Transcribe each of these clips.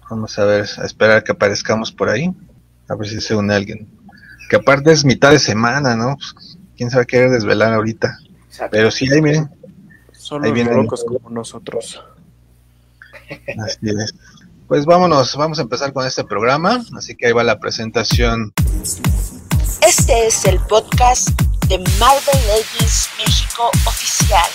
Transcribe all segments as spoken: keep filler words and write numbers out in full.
Vamos a ver, a esperar que aparezcamos por ahí. A ver si se une alguien. Que aparte es mitad de semana, ¿no? Pues, ¿quién se va a querer desvelar ahorita? Exacto. Pero sí, ahí miren. Son Ahí los vienen. locos como nosotros. Así es. Pues vámonos, vamos a empezar con este programa. Así que ahí va la presentación. Este es el podcast de Marvel Legends México Oficial.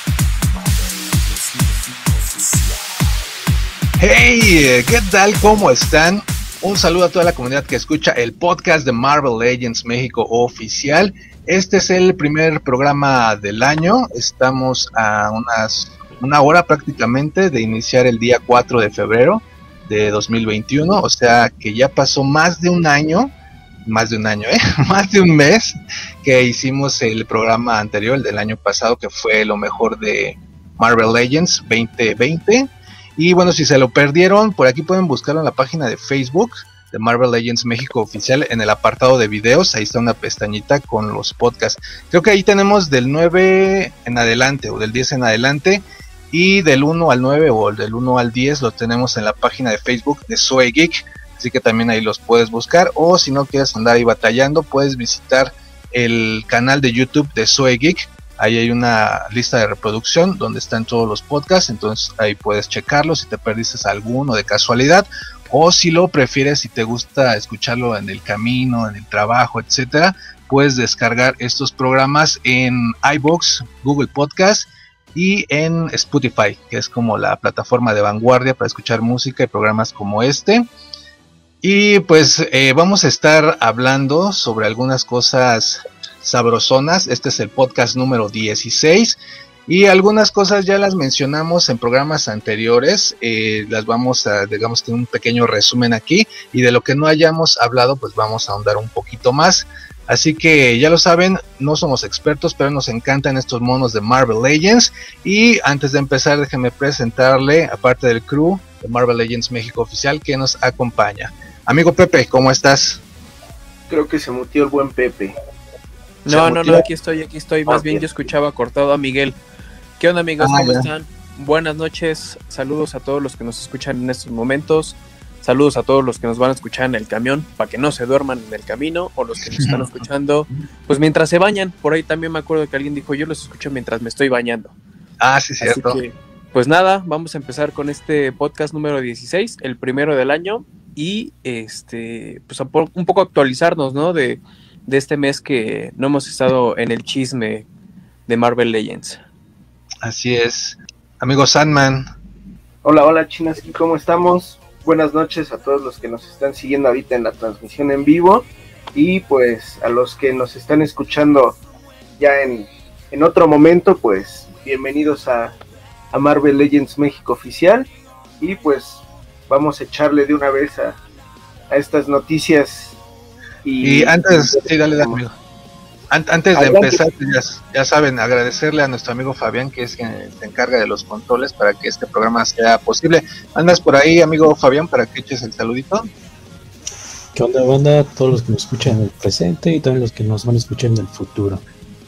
Hey, ¿qué tal? ¿Cómo están? Un saludo a toda la comunidad que escucha el podcast de Marvel Legends México Oficial. Este es el primer programa del año. Estamos a unas una hora prácticamente de iniciar el día cuatro de febrero de dos mil veintiuno. O sea que ya pasó más de un año, más de un año, ¿eh? más de un mes que hicimos el programa anterior, el del año pasado, que fue lo mejor de Marvel Legends veinte veinte. Y bueno, si se lo perdieron, por aquí pueden buscarlo en la página de Facebook de Marvel Legends México Oficial, en el apartado de videos. Ahí está una pestañita con los podcasts. Creo que ahí tenemos del nueve en adelante, o del diez en adelante, y del uno al nueve o del uno al diez lo tenemos en la página de Facebook de Soy Geek. Así que también ahí los puedes buscar, o si no quieres andar ahí batallando, puedes visitar el canal de YouTube de Soy Geek. Ahí hay una lista de reproducción donde están todos los podcasts, entonces ahí puedes checarlo si te perdiste alguno de casualidad, o si lo prefieres, si te gusta escucharlo en el camino, en el trabajo, etcétera, puedes descargar estos programas en iVoox, Google Podcast y en Spotify, que es como la plataforma de vanguardia para escuchar música y programas como este. Y pues eh, vamos a estar hablando sobre algunas cosas sabrosonas. Este es el podcast número dieciséis y algunas cosas ya las mencionamos en programas anteriores. Eh, las vamos a, digamos, tener un pequeño resumen aquí, y de lo que no hayamos hablado pues vamos a ahondar un poquito más. Así que ya lo saben, no somos expertos, pero nos encantan estos monos de Marvel Legends. Y antes de empezar, déjenme presentarle, aparte del crew de Marvel Legends México Oficial, que nos acompaña. Amigo Pepe, ¿cómo estás? Creo que se mutió el buen Pepe. No, no, no, aquí estoy, aquí estoy. Más bien yo escuchaba cortado a Miguel. ¿Qué onda, amigos? Ah, ¿Cómo ya. están? Buenas noches. Saludos a todos los que nos escuchan en estos momentos. Saludos a todos los que nos van a escuchar en el camión, para que no se duerman en el camino, o los que nos están escuchando pues mientras se bañan. Por ahí también me acuerdo que alguien dijo, yo los escucho mientras me estoy bañando. Ah, sí, cierto. Así que, pues nada, vamos a empezar con este podcast número dieciséis, el primero del año, y este pues a por, un poco actualizarnos, ¿no? De, de este mes que no hemos estado en el chisme de Marvel Legends. Así es. Amigo Sandman. Hola, hola, Chinaski, ¿cómo estamos? Buenas noches a todos los que nos están siguiendo ahorita en la transmisión en vivo, y pues a los que nos están escuchando ya en, en otro momento, pues bienvenidos a, a Marvel Legends México Oficial. Y pues vamos a echarle de una vez a, a estas noticias. Y, Y antes, sí, dale, dale, amigo. An- antes de Adelante. empezar, ya, ya saben, agradecerle a nuestro amigo Fabián, que es quien se encarga de los controles para que este programa sea posible. ¿Andas por ahí, amigo Fabián, para que eches el saludito? ¿Qué onda, banda? Todos los que nos escuchan en el presente y también los que nos van a escuchar en el futuro.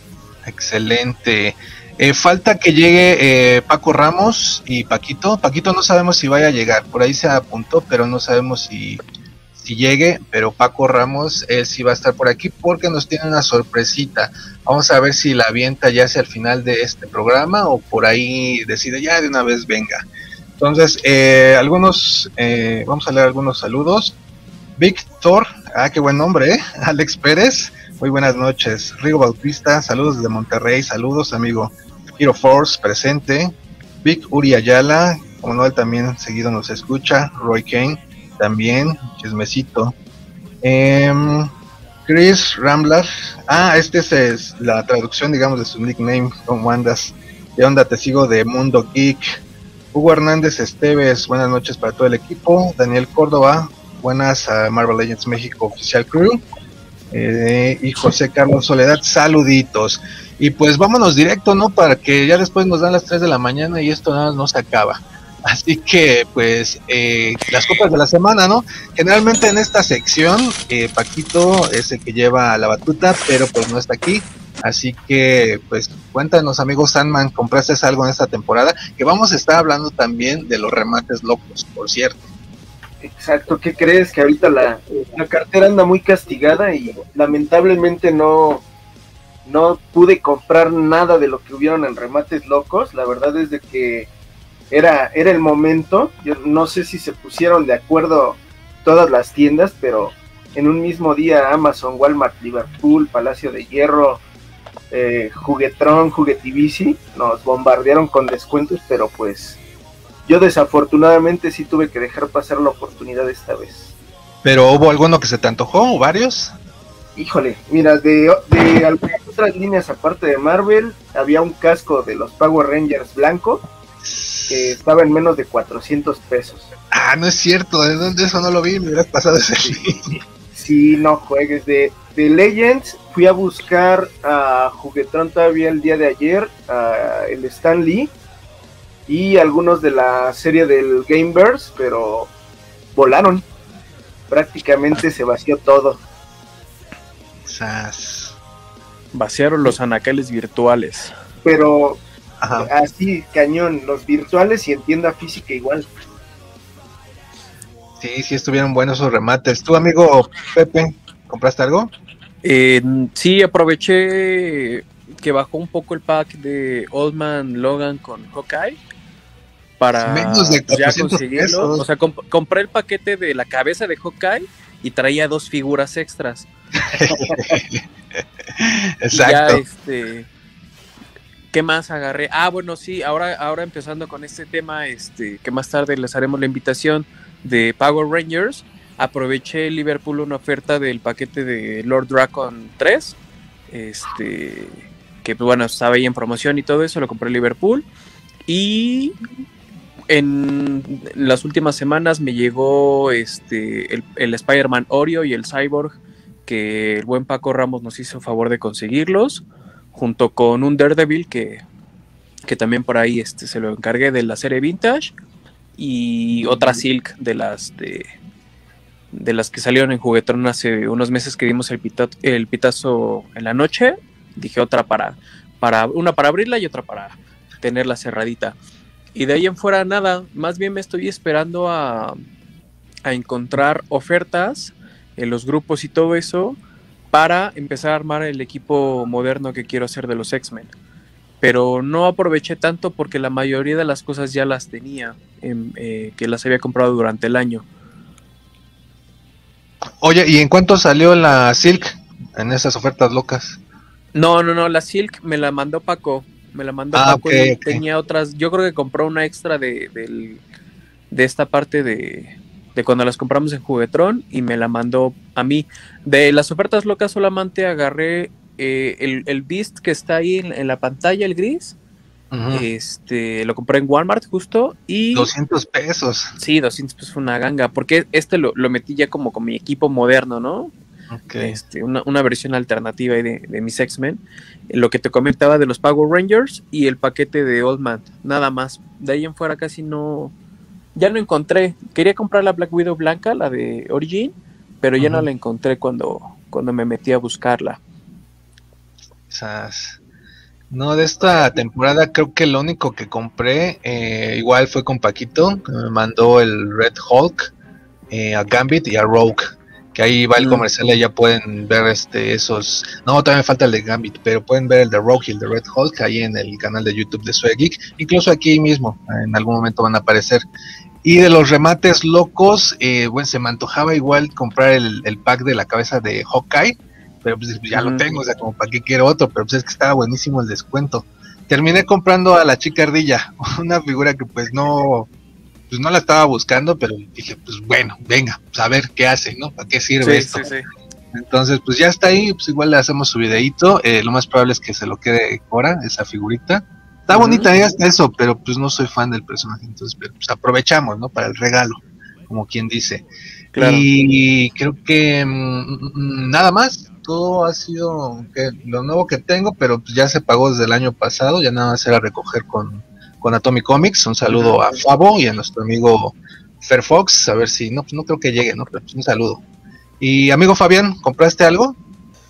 Excelente. Eh, falta que llegue eh, Paco Ramos y Paquito. Paquito no sabemos si vaya a llegar, por ahí se apuntó, pero no sabemos si, si llegue. Pero Paco Ramos, él sí va a estar por aquí porque nos tiene una sorpresita. Vamos a ver si la avienta ya hacia el final de este programa, o por ahí decide ya de una vez venga. Entonces, eh, algunos, eh, vamos a leer algunos saludos. Víctor, ah, qué buen nombre, ¿eh? Alex Pérez, muy buenas noches. Rigo Bautista, saludos desde Monterrey, saludos, amigo. Hero Force, presente. Vic Uri Ayala, como no, él también seguido nos escucha. Roy Kane, también, chismecito. Eh, Chris Rambler, ah, este es, es la traducción, digamos, de su nickname. ¿Cómo andas? ¿Qué onda? Te sigo de Mundo Geek. Hugo Hernández Esteves, buenas noches para todo el equipo. Daniel Córdoba, buenas a Marvel Legends México Oficial Crew. Eh, y José Carlos Soledad, saluditos. Y pues vámonos directo, ¿no? Para que ya después nos dan las tres de la mañana y esto nada no se acaba. Así que pues eh, las copas de la semana, ¿no? Generalmente en esta sección eh, Paquito es el que lleva la batuta, pero pues no está aquí. Así que pues cuéntanos, amigo Sandman, ¿compraste algo en esta temporada? Que vamos a estar hablando también de los remates locos, por cierto. Exacto, ¿qué crees? Que ahorita la, la cartera anda muy castigada y lamentablemente no, no pude comprar nada de lo que hubieron en remates locos. La verdad es de que era, era el momento. Yo no sé si se pusieron de acuerdo todas las tiendas, pero en un mismo día Amazon, Walmart, Liverpool, Palacio de Hierro, eh, Juguetron, Juguetivici nos bombardearon con descuentos, pero pues yo desafortunadamente sí tuve que dejar pasar la oportunidad esta vez. ¿Pero hubo alguno que se te antojó o varios? Híjole, mira, de, de algunas otras líneas aparte de Marvel, había un casco de los Power Rangers blanco que estaba en menos de cuatrocientos pesos. Ah, no es cierto, ¿de dónde eso no lo vi? Me hubieras pasado ese link. Sí, no juegues. De, de Legends fui a buscar a Juguetron todavía el día de ayer, a el Stan Lee y algunos de la serie del Gameverse, pero volaron. Prácticamente se vació todo. Sas. Vaciaron los anaqueles virtuales. Pero Ajá. así, cañón, los virtuales y en tienda física igual. Sí, sí estuvieron buenos esos remates. ¿Tú, amigo Pepe, compraste algo? Eh, sí, aproveché que bajó un poco el pack de Old Man Logan con Hawkeye para Menos de ya cuatrocientos conseguirlo. pesos. O sea, comp- compré el paquete de la cabeza de Hawkeye y traía dos figuras extras. Y ya, Exacto. este, ¿qué más agarré? Ah, bueno, sí, ahora, ahora empezando con este tema, este, que más tarde les haremos la invitación de Power Rangers. Aproveché Liverpool una oferta del paquete de Lord Dragon tres, este, que bueno, estaba ahí en promoción y todo eso, lo compré en Liverpool. Y en las últimas semanas me llegó este el, el Spider-Man Oreo y el Cyborg, que el buen Paco Ramos nos hizo favor de conseguirlos, junto con un Daredevil que, que también por ahí este, se lo encargué de la serie Vintage, y otra Silk de las de, de las que salieron en Juguetron hace unos meses que dimos el, pita, el pitazo en la noche. Dije otra para, para una para abrirla y otra para tenerla cerradita. Y de ahí en fuera nada, más bien me estoy esperando a, a encontrar ofertas en los grupos y todo eso para empezar a armar el equipo moderno que quiero hacer de los X-Men. Pero no aproveché tanto porque la mayoría de las cosas ya las tenía, en, eh, que las había comprado durante el año. Oye, ¿y en cuánto salió la Silk en esas ofertas locas? No, no, no, la Silk me la mandó Paco. Me la mandó Ah, Paco, okay, y okay. tenía otras. Yo creo que compró una extra de, de, de esta parte de, de cuando las compramos en Juguetron y me la mandó a mí. De las ofertas locas solamente agarré eh, el, el Beast que está ahí en, en la pantalla, el gris. Uh-huh. Este, lo compré en Walmart justo y... doscientos pesos. Sí, doscientos pesos fue una ganga, porque este lo, lo metí ya como con mi equipo moderno, ¿no? Okay. Este, una, una versión alternativa de, de mis X-Men. Lo que te comentaba de los Power Rangers y el paquete de Old Man, nada más. De ahí en fuera casi no... Ya no encontré. Quería comprar la Black Widow blanca, la de Origin, pero ya uh-huh. no la encontré cuando, cuando me metí a buscarla. Esas... No, de esta temporada creo que lo único que compré eh, igual fue con Paquito, que me mandó el Red Hulk, eh, a Gambit y a Rogue, que ahí va el mm. comercial y ya pueden ver este esos, no, todavía me falta el de Gambit, pero pueden ver el de Rogue y el de Red Hulk ahí en el canal de YouTube de Swag Geek, incluso aquí mismo, en algún momento van a aparecer. Y de los remates locos, eh, bueno, se me antojaba igual comprar el, el pack de la cabeza de Hawkeye, pero pues ya lo tengo, o sea, como para qué quiero otro, pero pues es que estaba buenísimo el descuento. Terminé comprando a la Chica Ardilla, una figura que pues no, pues no la estaba buscando, pero dije, pues bueno, venga, pues a ver qué hace, ¿no? ¿Para qué sirve sí, esto? Sí, sí. Entonces, pues ya está ahí, pues igual le hacemos su videíto, eh, lo más probable es que se lo quede Cora, esa figurita. Está uh-huh. bonita ya hasta eso, pero pues no soy fan del personaje, entonces pero, pues aprovechamos, ¿no? Para el regalo, como quien dice. Claro. Y creo que mmm, nada más. Todo ha sido que lo nuevo que tengo, pero pues ya se pagó desde el año pasado, ya nada más era recoger con, con Atomic Comics. Un saludo a Fabo y a nuestro amigo Fer Fox, a ver si, no, pues no creo que llegue, ¿no? Pero pues un saludo. Y amigo Fabián, ¿compraste algo?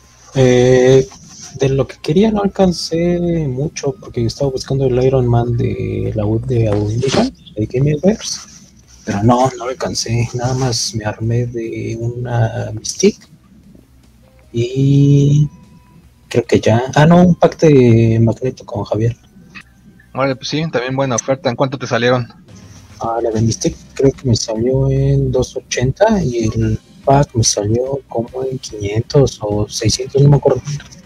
Eh, de lo que quería no alcancé mucho, porque estaba buscando el Iron Man de la web de Audition, de Gameverse, Pero no, no alcancé. Nada más me armé de una Mystique. Y creo que ya. Ah, no, un pack de Magneto con Javier. Vale, pues sí, también buena oferta. ¿En cuánto te salieron? Ah, la de Mystique creo que me salió en doscientos ochenta y el pack me salió como en quinientos o seiscientos, no me acuerdo.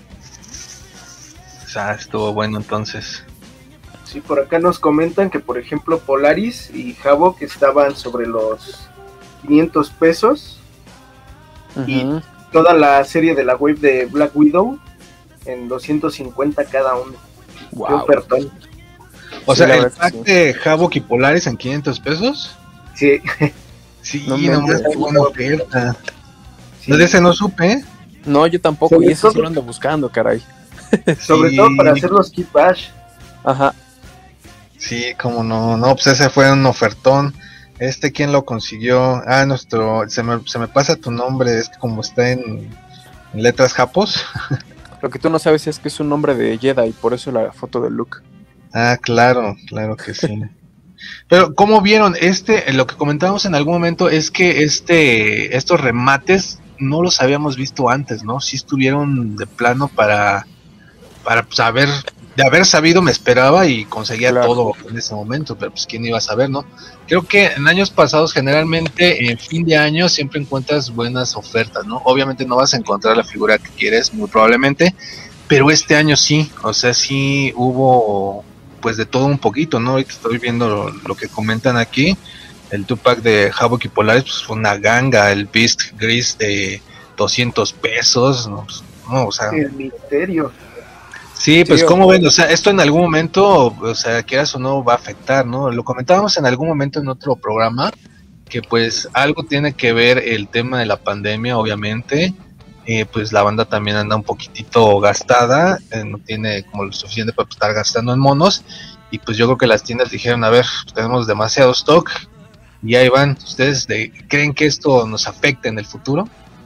O sea, estuvo bueno entonces. Sí, por acá nos comentan que, por ejemplo, Polaris y Havok estaban sobre los quinientos pesos. Uh-huh. Y toda la serie de la wave de Black Widow en doscientos cincuenta cada uno. Wow. Qué ofertón. O sea, el pack sí. de Havok y Polaris en quinientos pesos. Sí. Sí, no nomás qué buena oferta. Sí. De ese no supe, ¿eh? No, yo tampoco, sobre y ese todo, sí lo ando buscando, caray. Sobre sí. todo para hacer los kit bash. Ajá. Sí, como no, no, pues ese fue un ofertón. Este, ¿quién lo consiguió? Ah, nuestro, se me, se me pasa tu nombre, es que como está en, en letras japos. Lo que tú no sabes es que es un nombre de Jedi, por eso la foto de Luke. Ah, claro, claro que sí. Pero, ¿cómo vieron? Este, lo que comentábamos en algún momento es que este, estos remates no los habíamos visto antes, ¿no? Sí estuvieron de plano para, para saber... De haber sabido me esperaba y conseguía claro. todo en ese momento, pero pues quién iba a saber, ¿no? Creo que en años pasados generalmente en fin de año siempre encuentras buenas ofertas, ¿no? Obviamente no vas a encontrar la figura que quieres, muy probablemente, pero este año sí, o sea, sí hubo pues de todo un poquito, ¿no? Ahorita estoy viendo lo, lo que comentan aquí, el two-pack de Havok y Polaris, pues fue una ganga, el Beast Gris de doscientos pesos, ¿no? Pues, no, o sea... El misterio. Sí, pues sí, como ven, o sea, esto en algún momento, o sea, quieras o no, va a afectar, ¿no? Lo comentábamos en algún momento en otro programa, que pues algo tiene que ver el tema de la pandemia, obviamente, eh, pues la banda también anda un poquitito gastada, eh, no tiene como lo suficiente para estar gastando en monos, y pues yo creo que las tiendas dijeron, a ver, pues tenemos demasiado stock, y ahí van. ¿Ustedes de, creen que esto nos afecte en el futuro?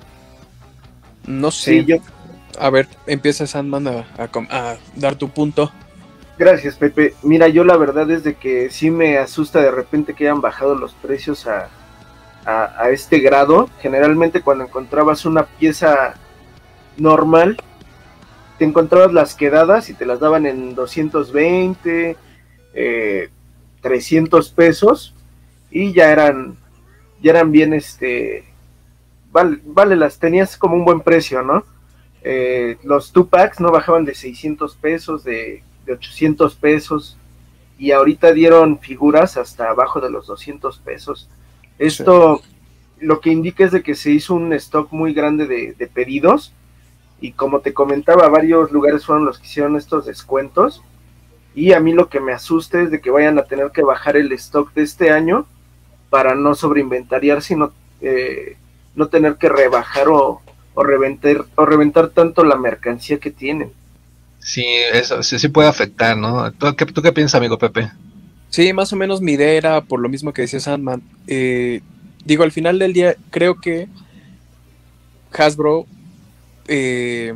No sé. Sí, yo... A ver, empieza Sandman a, a, a dar tu punto. Gracias, Pepe. Mira, yo la verdad es de que sí me asusta de repente que hayan bajado los precios a, a, a este grado. Generalmente cuando encontrabas una pieza normal, te encontrabas las quedadas y te las daban en doscientos veinte, eh, trescientos pesos y ya eran, ya eran bien, este, vale, vale, las tenías como un buen precio, ¿no? Eh, los two packs no bajaban de seiscientos pesos, de, de ochocientos pesos, y ahorita dieron figuras hasta abajo de los doscientos pesos. Esto sí. Lo que indica es de que se hizo un stock muy grande de, de pedidos, y como te comentaba, varios lugares fueron los que hicieron estos descuentos, y a mí lo que me asusta es de que vayan a tener que bajar el stock de este año para no sobreinventariar, sino eh, no tener que rebajar o o reventar, o reventar tanto la mercancía que tienen. Sí, eso sí, sí puede afectar, ¿no? ¿Tú qué, ¿Tú qué piensas, amigo Pepe? Sí, más o menos mi idea era por lo mismo que decía Sandman. Eh, digo, al final del día, creo que Hasbro eh,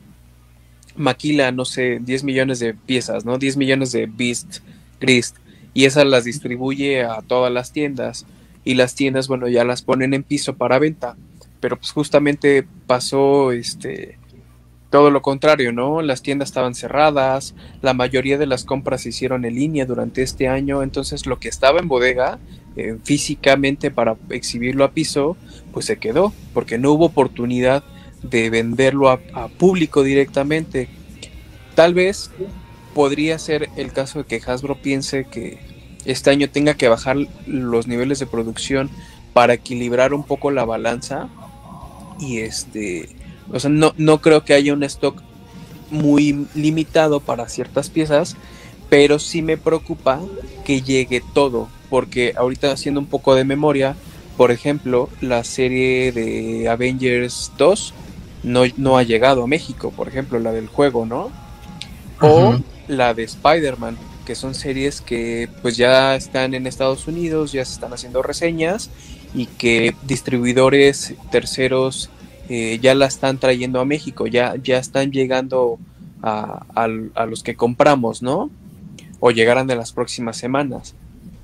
maquila, no sé, diez millones de piezas, ¿no? diez millones de Beast Gris, y esas las distribuye a todas las tiendas, y las tiendas, bueno, ya las ponen en piso para venta. Pero pues justamente pasó este todo lo contrario, ¿no? Las tiendas estaban cerradas, la mayoría de las compras se hicieron en línea durante este año, entonces lo que estaba en bodega eh, físicamente para exhibirlo a piso, pues se quedó, porque no hubo oportunidad de venderlo a, a público directamente. Tal vez podría ser el caso de que Hasbro piense que este año tenga que bajar los niveles de producción para equilibrar un poco la balanza. Y este, o sea, no, no creo que haya un stock muy limitado para ciertas piezas, pero sí me preocupa que llegue todo, porque ahorita haciendo un poco de memoria, por ejemplo, la serie de Avengers dos no, no ha llegado a México, por ejemplo, la del juego, ¿no? O uh-huh. la de Spider-Man, que son series que pues ya están en Estados Unidos, ya se están haciendo reseñas, y que distribuidores terceros eh, ya la están trayendo a México, ya, ya están llegando a, a, a los que compramos, ¿no? O llegarán de las próximas semanas.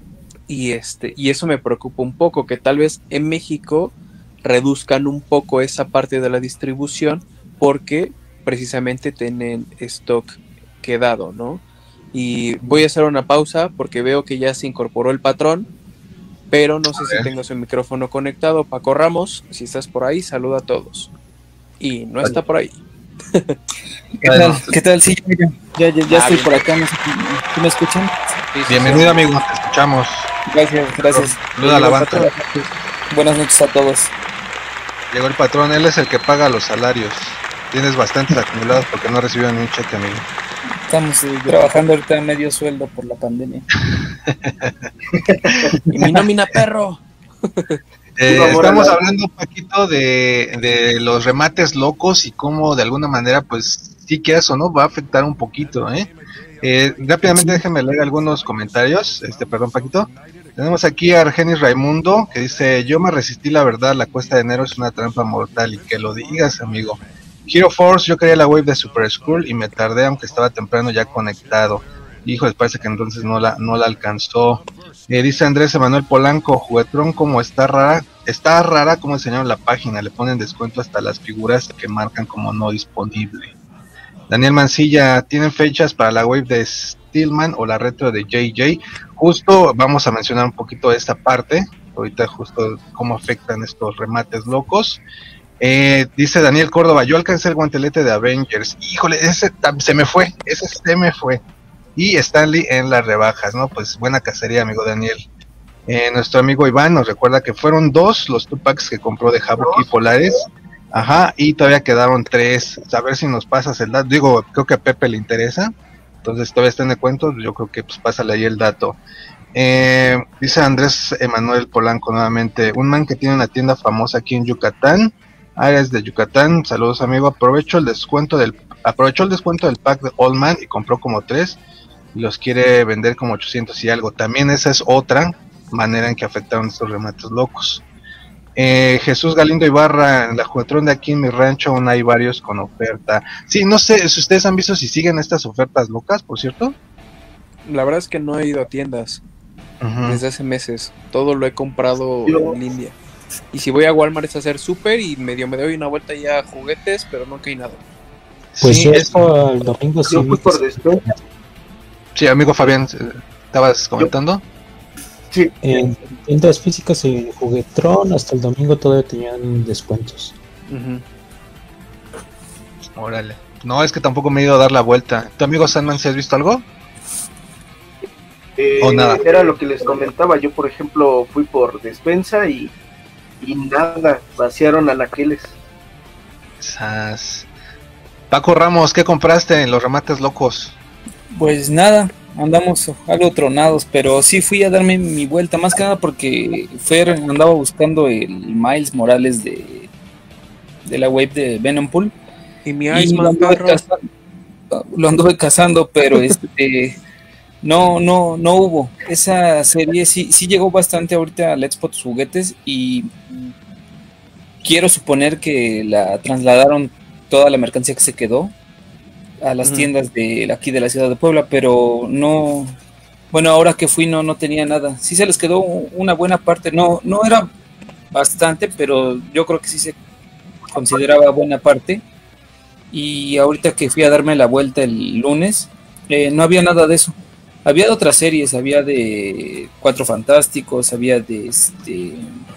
Y, este, y eso me preocupa un poco, que tal vez en México reduzcan un poco esa parte de la distribución porque precisamente tienen stock quedado, ¿no? Y voy a hacer una pausa porque veo que ya se incorporó el patrón, pero no sé si tengo su micrófono conectado. Paco Ramos, si estás por ahí, saluda a todos. Y no está por ahí. ¿Qué tal? ¿Qué tal? Sí, ya, ya, ya, ya ah, estoy bien. Por acá. ¿Me, ¿me escuchan? Sí, sí, bienvenido, sí. Amigo, te escuchamos. Gracias, gracias. Saluda a la banda. Buenas noches a todos. Llegó el patrón, él es el que paga los salarios. Tienes bastantes acumulados porque no recibieron ni un cheque, amigo. Estamos eh, trabajando ahorita a medio sueldo por la pandemia. Y mi nómina, perro. Eh, estamos hablando un poquito de, de los remates locos y cómo de alguna manera, pues, sí que eso, ¿no? Va a afectar un poquito, ¿eh? eh rápidamente déjenme leer algunos comentarios. Este, perdón, Paquito. Tenemos aquí a Argenis Raimundo, que dice: yo me resistí, la verdad, la cuesta de enero es una trampa mortal, y que lo digas, amigo. Hero Force, yo quería la wave de Super Skull y me tardé, aunque estaba temprano ya conectado. Híjole, parece que entonces no la, no la alcanzó. Eh, dice Andrés Emanuel Polanco: Juguetrón, como está rara, está rara como enseñaron la página, le ponen descuento hasta las figuras que marcan como no disponible. Daniel Mancilla: ¿tienen fechas para la wave de Stillman o la retro de J J? Justo vamos a mencionar un poquito esta parte, ahorita justo cómo afectan estos remates locos. Eh, dice Daniel Córdoba: yo alcancé el guantelete de Avengers, híjole, ese se me fue, ese se me fue. Y Stanley en las rebajas, ¿no? Pues buena cacería, amigo Daniel. Eh, nuestro amigo Iván nos recuerda que fueron dos los two packs que compró de Havoc y Polares. Ajá, y todavía quedaron tres. A ver si nos pasas el dato. Digo, creo que a Pepe le interesa. Entonces todavía está en el cuento. Yo creo que pues pásale ahí el dato. Eh, dice Andrés Emanuel Polanco nuevamente: un man que tiene una tienda famosa aquí en Yucatán. Ah, eres de Yucatán. Saludos, amigo. Aprovecho el descuento del aprovechó el descuento del pack de Old Man y compró como tres. Y los quiere vender como ochocientos y algo. También esa es otra manera en que afectaron estos remates locos. Eh, Jesús Galindo Ibarra: en la Juguetrón de aquí en mi rancho aún hay varios con oferta. Sí, no sé si ustedes han visto si siguen estas ofertas locas, por cierto. La verdad es que no he ido a tiendas uh-huh. desde hace meses. Todo lo he comprado Yo... en línea. Y si voy a Walmart es a hacer súper y medio me doy una vuelta ya a juguetes, pero no que hay nada. Pues sí, eso el domingo sí. Fui por después. Sí, amigo Fabián, ¿estabas comentando? Sí. En tiendas físicas en Juguetrón hasta el domingo todavía tenían descuentos. Uh-huh. Órale. No, es que tampoco me he ido a dar la vuelta. ¿Tu amigo Sandman, si has visto algo? Eh, ¿O nada? Era lo que les comentaba. Yo, por ejemplo, fui por despensa y, y nada, vaciaron anaqueles. Esas... Paco Ramos, ¿qué compraste en los remates locos? Pues nada, andamos algo tronados, pero sí fui a darme mi vuelta, más que nada porque Fer andaba buscando el Miles Morales de, de la wave de Venompool. Y mi Iceman, lo, lo anduve cazando, pero este no, no, no hubo. Esa serie sí, sí llegó bastante ahorita al Expo de Juguetes y quiero suponer que la trasladaron toda la mercancía que se quedó a las mm. tiendas de aquí de la ciudad de Puebla, pero no, bueno, ahora que fui no, no tenía nada. Sí se les quedó una buena parte, no, no era bastante, pero yo creo que sí se consideraba buena parte. Y ahorita que fui a darme la vuelta el lunes, eh, no había nada de eso. Había de otras series, había de Cuatro Fantásticos, había de este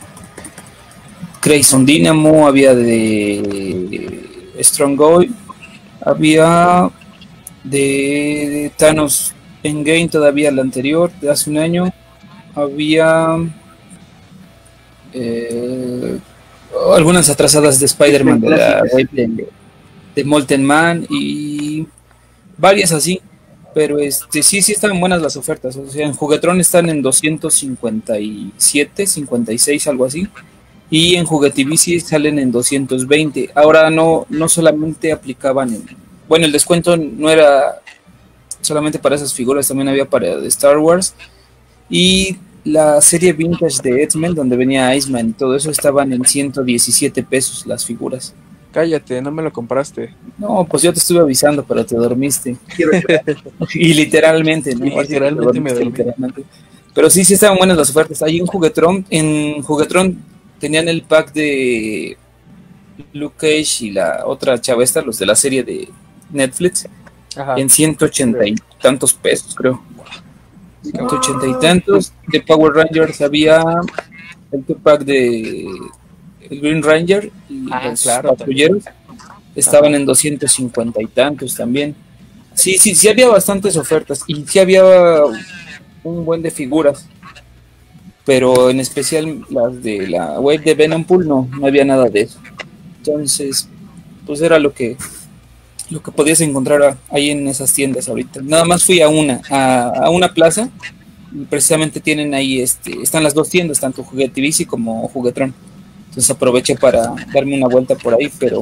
Crayon Dynamo, había de Strong Boy, había de, de Thanos Endgame, todavía la anterior, de hace un año, había eh, algunas atrasadas de Spider-Man, de la de, de Molten Man y varias así, pero este sí, sí están buenas las ofertas. O sea, en Juguetrón están en doscientos cincuenta y siete, cincuenta y seis, algo así. Y en Juguetivici salen en doscientos veinte. Ahora no, no solamente aplicaban en... Bueno, el descuento no era solamente para esas figuras, también había para de Star Wars. Y la serie vintage de X-Men, donde venía Iceman y todo eso, estaban en ciento diecisiete pesos las figuras. Cállate, no me lo compraste. No, pues yo te estuve avisando, pero te dormiste. Y literalmente, ¿no? Y literalmente me dormí. Literalmente. Pero sí, sí estaban buenas las ofertas. Ahí en Juguetron, en Juguetron tenían el pack de Luke Cage y la otra chava esta, los de la serie de Netflix, Ajá. en ciento ochenta y tantos pesos, creo. ciento ochenta y tantos. De Power Rangers había el pack de el Green Ranger y Ah, los claro, patrulleros. Estaban en doscientos cincuenta y tantos también. Sí, sí, sí había bastantes ofertas y sí había un buen de figuras, pero en especial las de la wave de Venom Pool no, no había nada de eso. Entonces, pues era lo que lo que podías encontrar ahí en esas tiendas ahorita. Nada más fui a una, a, a una plaza, y precisamente tienen ahí, este, están las dos tiendas, tanto Juguetivici como Juguetron. Entonces aproveché para darme una vuelta por ahí, pero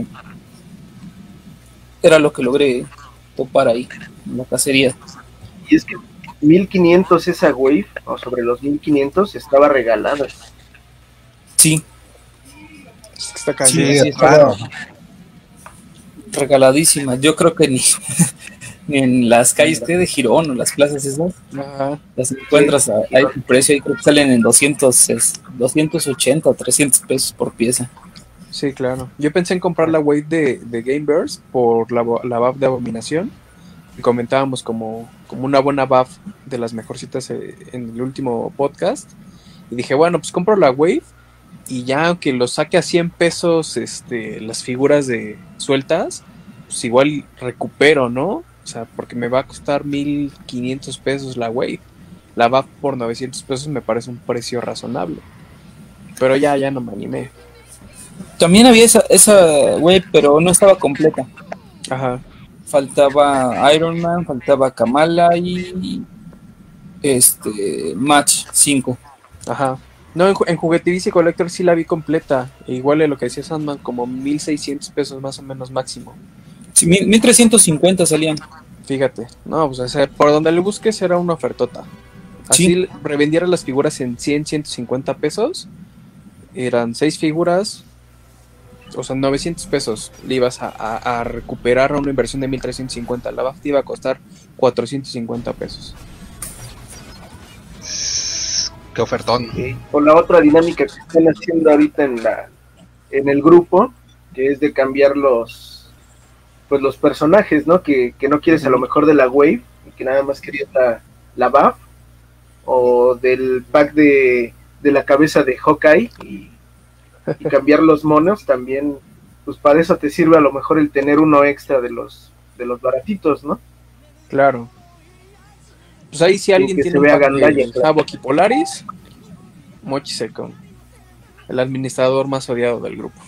era lo que logré topar ahí, en la cacería. Y es que mil quinientos esa wave, o sobre los mil quinientos, estaba regalada. Sí. Está Sí, cañón. sí, Sí, estaba claro. regaladísima. Yo creo que ni, ni en las calles ¿qué? De Girón o las plazas esas Ajá. las encuentras a, a ese precio. Ahí creo que salen en doscientos, es, doscientos ochenta o trescientos pesos por pieza. Sí, claro. Yo pensé en comprar la wave de, de Game Bears por la, la buff de Abominación. Y comentábamos como, como una buena buff de las mejorcitas eh, en el último podcast. Y dije, bueno, pues compro la wave. Y ya aunque lo saque a cien pesos este, las figuras de sueltas, pues igual recupero, ¿no? O sea, porque me va a costar mil quinientos pesos la wave. La buff por novecientos pesos me parece un precio razonable. Pero ya, ya no me animé. También había esa, esa web, pero no estaba completa. Ajá. Faltaba Iron Man, faltaba Kamala y este Match cinco. Ajá. No, en, en Juguetivici Collector sí la vi completa. E igual de lo que decía Sandman, como mil seiscientos pesos más o menos máximo. Sí, mil trescientos cincuenta salían. Fíjate. No, pues o sea, por donde le busques era una ofertota. Así Sí. revendieras las figuras en cien, ciento cincuenta pesos. Eran seis figuras. O sea, novecientos pesos le ibas a, a, a recuperar a una inversión de mil trescientos cincuenta. La buff te iba a costar cuatrocientos cincuenta pesos. Qué ofertón. Eh, o la otra dinámica que están haciendo ahorita en la en el grupo, que es de cambiar los pues los personajes, ¿no? Que, que no quieres a lo mejor de la wave y que nada más querías la, la buff, o del pack de, de la cabeza de Hawkeye y, y cambiar los monos también, pues para eso te sirve a lo mejor el tener uno extra de los de los baratitos, ¿no? Claro. Pues ahí si alguien que tiene se vea un pack gandalla, de claro. Havok y Polaris, mochise con el administrador más odiado del grupo.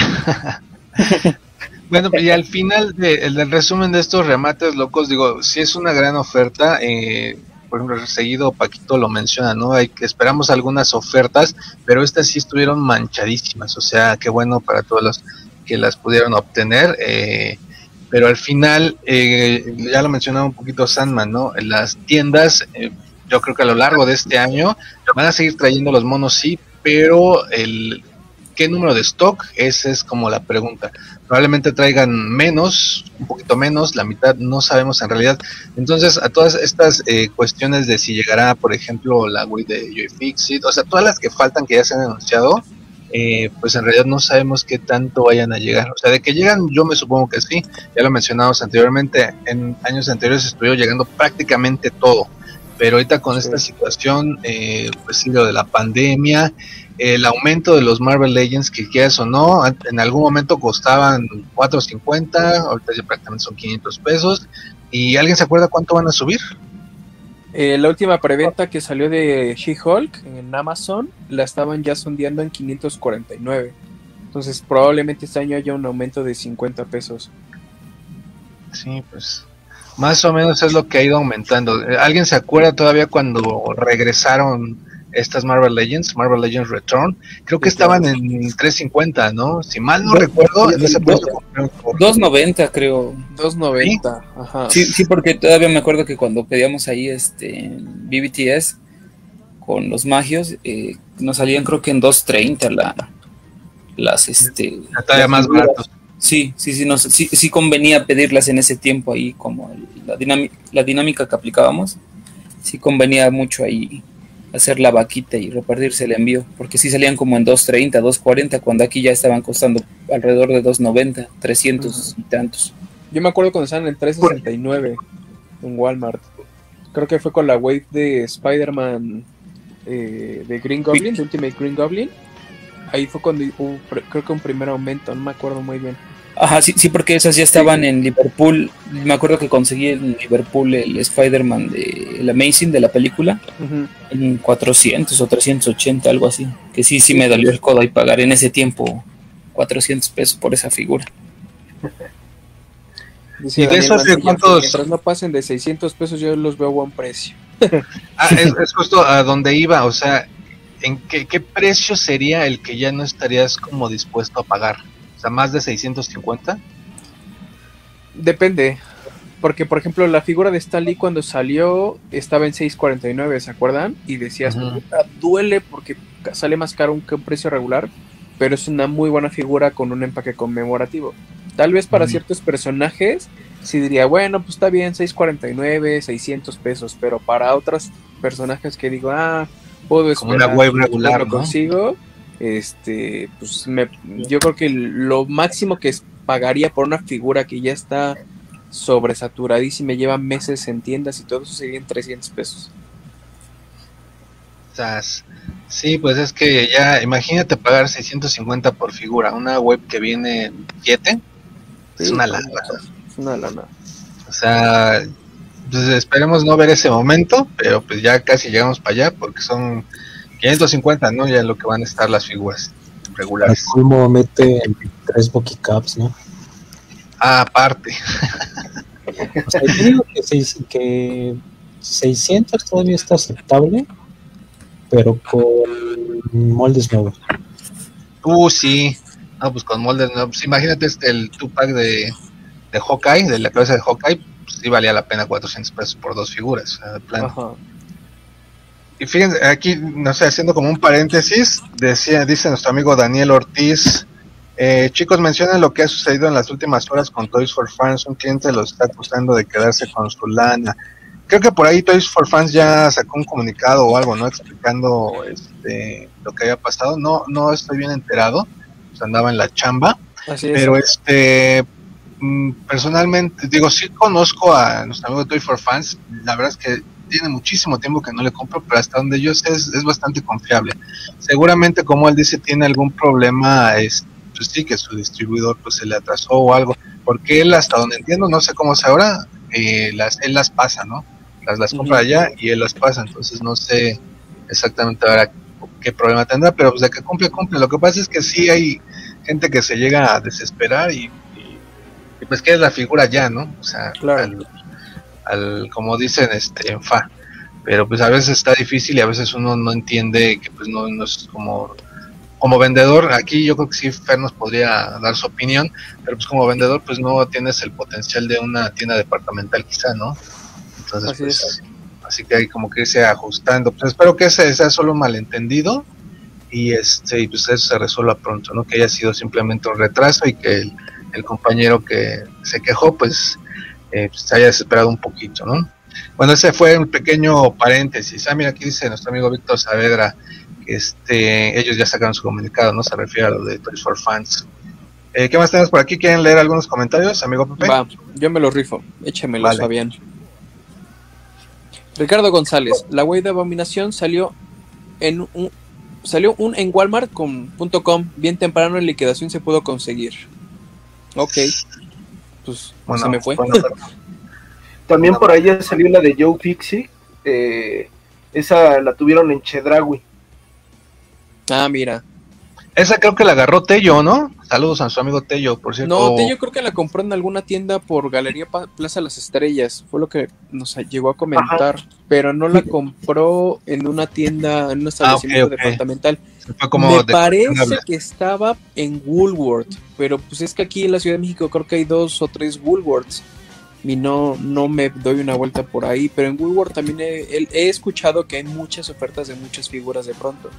Bueno, y al final de, el del resumen de estos remates locos, digo, sí es una gran oferta. Eh, por ejemplo, seguido Paquito lo menciona, ¿no? Hay que esperamos algunas ofertas, pero estas sí estuvieron manchadísimas. O sea, qué bueno para todos los que las pudieron obtener. Eh, pero al final, eh, ya lo mencionaba un poquito Sandman, ¿no? Las tiendas, eh, yo creo que a lo largo de este año van a seguir trayendo los monos, sí, pero el ¿qué número de stock? Esa es como la pregunta. Probablemente traigan menos, un poquito menos, la mitad, no sabemos en realidad. Entonces, a todas estas eh, cuestiones de si llegará, por ejemplo, la Wii de Joy-Fixit, o sea, todas las que faltan que ya se han anunciado, eh, pues en realidad no sabemos qué tanto vayan a llegar. O sea, de que llegan, yo me supongo que sí, ya lo mencionamos anteriormente, en años anteriores estuvieron llegando prácticamente todo, pero ahorita con sí. esta situación, eh, pues sí, lo de la pandemia, el aumento de los Marvel Legends, que quieras o no, en algún momento costaban cuatro cincuenta, ahorita ya prácticamente son quinientos pesos, y ¿alguien se acuerda cuánto van a subir? Eh, la última preventa que salió de She-Hulk en Amazon la estaban ya sondeando en quinientos cuarenta y nueve. Entonces probablemente este año haya un aumento de cincuenta pesos. Sí, pues más o menos es lo que ha ido aumentando. ¿Alguien se acuerda todavía cuando regresaron estas Marvel Legends, Marvel Legends Return? Creo que sí, estaban claro. en tres cincuenta, ¿no? Si mal no, no recuerdo, en ese punto dos noventa creo. dos noventa, ¿sí? Ajá. Sí, sí, porque todavía me acuerdo que cuando pedíamos ahí este B B T S con los magios, eh, nos salían creo que en dos treinta la, las este todavía más baratos. Sí, sí, sí, nos, sí, sí convenía pedirlas en ese tiempo ahí, como el, la, dinámica, la dinámica que aplicábamos, sí convenía mucho ahí hacer la vaquita y repartirse el envío, porque sí salían como en dos treinta, dos cuarenta, cuando aquí ya estaban costando alrededor de dos noventa, trescientos uh-huh. y tantos. Yo me acuerdo cuando estaban en tres sesenta y nueve en Walmart. Creo que fue con la wave de Spider-Man eh, de Green Goblin, de Ultimate Green Goblin. Ahí fue cuando hubo, creo que un primer aumento, no me acuerdo muy bien. Ajá, sí, sí, porque esas ya estaban sí. en Liverpool. Me acuerdo que conseguí en Liverpool el Spider-Man de el Amazing de la película uh-huh. en cuatrocientos o trescientos ochenta, algo así. Que sí, sí me dolió el codo y pagar en ese tiempo cuatrocientos pesos por esa figura. Dice, y de esos de cuántos... Mientras no pasen de seiscientos pesos, yo los veo a buen precio. ah, es, es justo a donde iba, o sea, ¿en qué, qué precio sería el que ya no estarías como dispuesto a pagar? O sea, ¿más de seiscientos cincuenta? Depende, porque por ejemplo la figura de Stan Lee cuando salió estaba en seiscientos cuarenta y nueve, ¿se acuerdan? Y decías, uh-huh. duele porque sale más caro que un precio regular, pero es una muy buena figura con un empaque conmemorativo. Tal vez para uh-huh. ciertos personajes sí diría, bueno, pues está bien, seiscientos cuarenta y nueve, seiscientos pesos, pero para otros personajes que digo, ah, puedo esperar, como una web regular, lo consigo, este, pues me, yo creo que lo máximo que pagaría por una figura que ya está sobresaturadísima y lleva meses en tiendas y todo eso serían trescientos pesos. Sí, pues es que ya, imagínate pagar seiscientos cincuenta por figura, una web que viene siete, sí, es una lana. Es una lana. O sea, pues esperemos no ver ese momento, pero pues ya casi llegamos para allá porque son quinientos cincuenta, ¿no? Ya lo que van a estar las figuras regulares. El colmo mete tres Bucky Caps, ¿no? Ah, aparte. O sea, yo digo que, seis, que seiscientos todavía está aceptable, pero con moldes nuevos. Uh, sí. No, pues con moldes nuevos. Pues imagínate este, el two-pack de, de Hawkeye, de la cabeza de Hawkeye, pues sí valía la pena cuatrocientos pesos por dos figuras. O sea, de plano. Ajá. Y fíjense, aquí, no sé, haciendo como un paréntesis, decía, dice nuestro amigo Daniel Ortiz, eh, chicos, mencionan lo que ha sucedido en las últimas horas con Toys for Fans, un cliente lo está acusando de quedarse con su lana. Creo que por ahí Toys for Fans ya sacó un comunicado o algo, ¿no? Explicando este, lo que había pasado. No, no estoy bien enterado, pues andaba en la chamba, así es. Pero este, personalmente, digo, sí conozco a nuestro amigo Toys for Fans, la verdad es que tiene muchísimo tiempo que no le compro, pero hasta donde yo sé es, es bastante confiable. Seguramente, como él dice, tiene algún problema, es, pues sí, que su distribuidor pues se le atrasó o algo, porque él, hasta donde entiendo, no sé cómo es ahora, eh, las, él las pasa, ¿no? Las, las compra uh-huh. allá y él las pasa, entonces no sé exactamente ahora qué problema tendrá, pero pues de que cumple, cumple. Lo que pasa es que sí hay gente que se llega a desesperar y, y, y pues que es la figura ya, ¿no? O sea, claro. al, al como dicen este en fa, pero pues a veces está difícil y a veces uno no entiende que pues no, no es como como vendedor. Aquí yo creo que sí Fer nos podría dar su opinión, pero pues como vendedor pues no tienes el potencial de una tienda departamental quizá, ¿no? Entonces así pues es. Así que hay como que irse ajustando. Pues espero que ese sea solo un malentendido y este y pues eso se resuelva pronto, ¿no? Que haya sido simplemente un retraso y que el, el compañero que se quejó pues Eh, pues se haya desesperado un poquito, ¿no? Bueno, ese fue un pequeño paréntesis. Ah, mira, aquí dice nuestro amigo Víctor Saavedra que este, ellos ya sacaron su comunicado, ¿no? Se refiere a lo de Toys for Fans. Eh, ¿Qué más tenemos por aquí? ¿Quieren leer algunos comentarios, amigo Pepe? Va, yo me los rifo, échemelos, vale. Fabián. Ricardo González, la web de Abominación salió en un salió un en Walmart con punto com, bien temprano en liquidación se pudo conseguir. Ok. Pues bueno, se me fue. Bueno, pero... También por ahí ya salió la de Joe Pixie, eh, esa la tuvieron en Chedraui. Ah, mira. Esa creo que la agarró Tello, ¿no? Saludos a su amigo Tello, por cierto. No, Tello creo que la compró en alguna tienda por Galería Plaza Las Estrellas, fue lo que nos llegó a comentar. Ajá. Pero no la compró en una tienda, en un establecimiento ah, okay, okay. departamental. Fue como Me parece que estaba en Woolworth, pero pues es que aquí en la Ciudad de México creo que hay dos o tres Woolworths y no, no me doy una vuelta por ahí, pero en Woolworth también he, he escuchado que hay muchas ofertas de muchas figuras de pronto.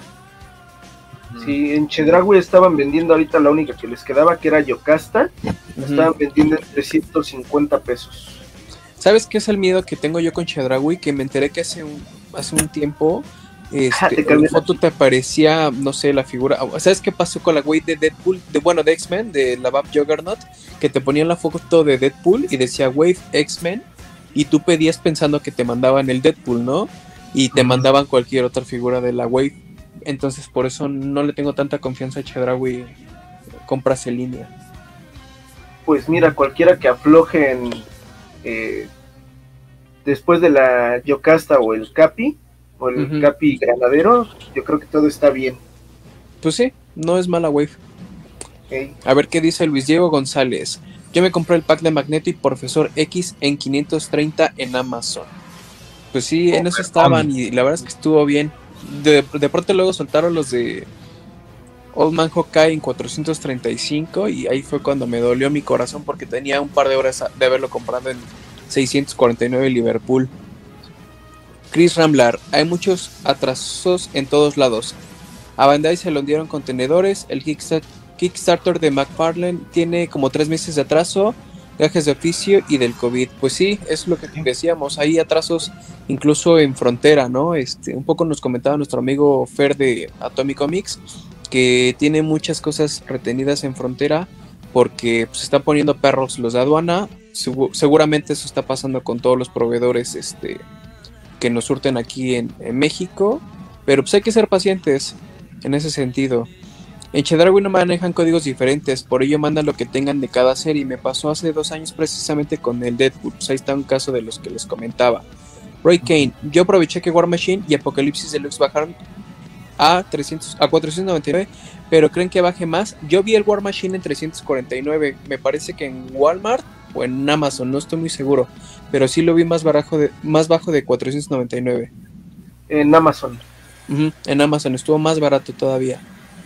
Sí, en Chedraui estaban vendiendo ahorita la única que les quedaba, que era Yocasta, uh-huh. estaban vendiendo en trescientos cincuenta pesos. ¿Sabes qué es el miedo que tengo yo con Chedraui? Que me enteré que hace un, hace un tiempo Este, en la foto te aparecía, no sé, la figura. ¿Sabes qué pasó con la wave de Deadpool? De, bueno, de X-Men, de la Bab Juggernaut, que te ponían la foto de Deadpool y decía Wave X-Men, y tú pedías pensando que te mandaban el Deadpool, ¿no? Y te uh-huh. mandaban cualquier otra figura de la wave. Entonces, por eso no le tengo tanta confianza a Chedraui. Compras en línea. Pues mira, cualquiera que afloje en, eh, después de la Yocasta o el Capi, o el uh-huh. Capi Granadero, yo creo que todo está bien. Pues sí, no es mala wave. Okay. A ver qué dice Luis Diego González. Yo me compré el pack de Magneto y Profesor X en quinientos treinta en Amazon. Pues sí, oh, en eso estaban y la verdad es que estuvo bien. De, de pronto luego soltaron los de Old Man Hawkeye en cuatrocientos treinta y cinco y ahí fue cuando me dolió mi corazón porque tenía un par de horas de haberlo comprado en seiscientos cuarenta y nueve Liverpool. Chris Ramblar, hay muchos atrasos en todos lados. A Bandai se lo dieron contenedores, el Kickstarter de McFarlane tiene como tres meses de atraso, gajes de oficio y del COVID. Pues sí, es lo que decíamos, hay atrasos incluso en frontera, ¿no? Este, un poco nos comentaba nuestro amigo Fer de Atomic Comics, que tiene muchas cosas retenidas en frontera porque pues, se están poniendo perros los de aduana. Segu- seguramente eso está pasando con todos los proveedores este, que nos surten aquí en, en México, pero pues hay que ser pacientes en ese sentido. En Chedraui no manejan códigos diferentes, por ello mandan lo que tengan de cada serie. Me pasó hace dos años precisamente con el Deadpool, pues ahí está un caso de los que les comentaba. Roy Kane, yo aproveché que War Machine y Apocalipsis Deluxe bajaron a, trescientos, a cuatrocientos noventa y nueve, pero creen que baje más. Yo vi el War Machine en trescientos cuarenta y nueve, me parece que en Walmart o en Amazon, no estoy muy seguro, pero sí lo vi más bajo de, más bajo de cuatrocientos noventa y nueve. En Amazon. Uh-huh, en Amazon estuvo más barato todavía.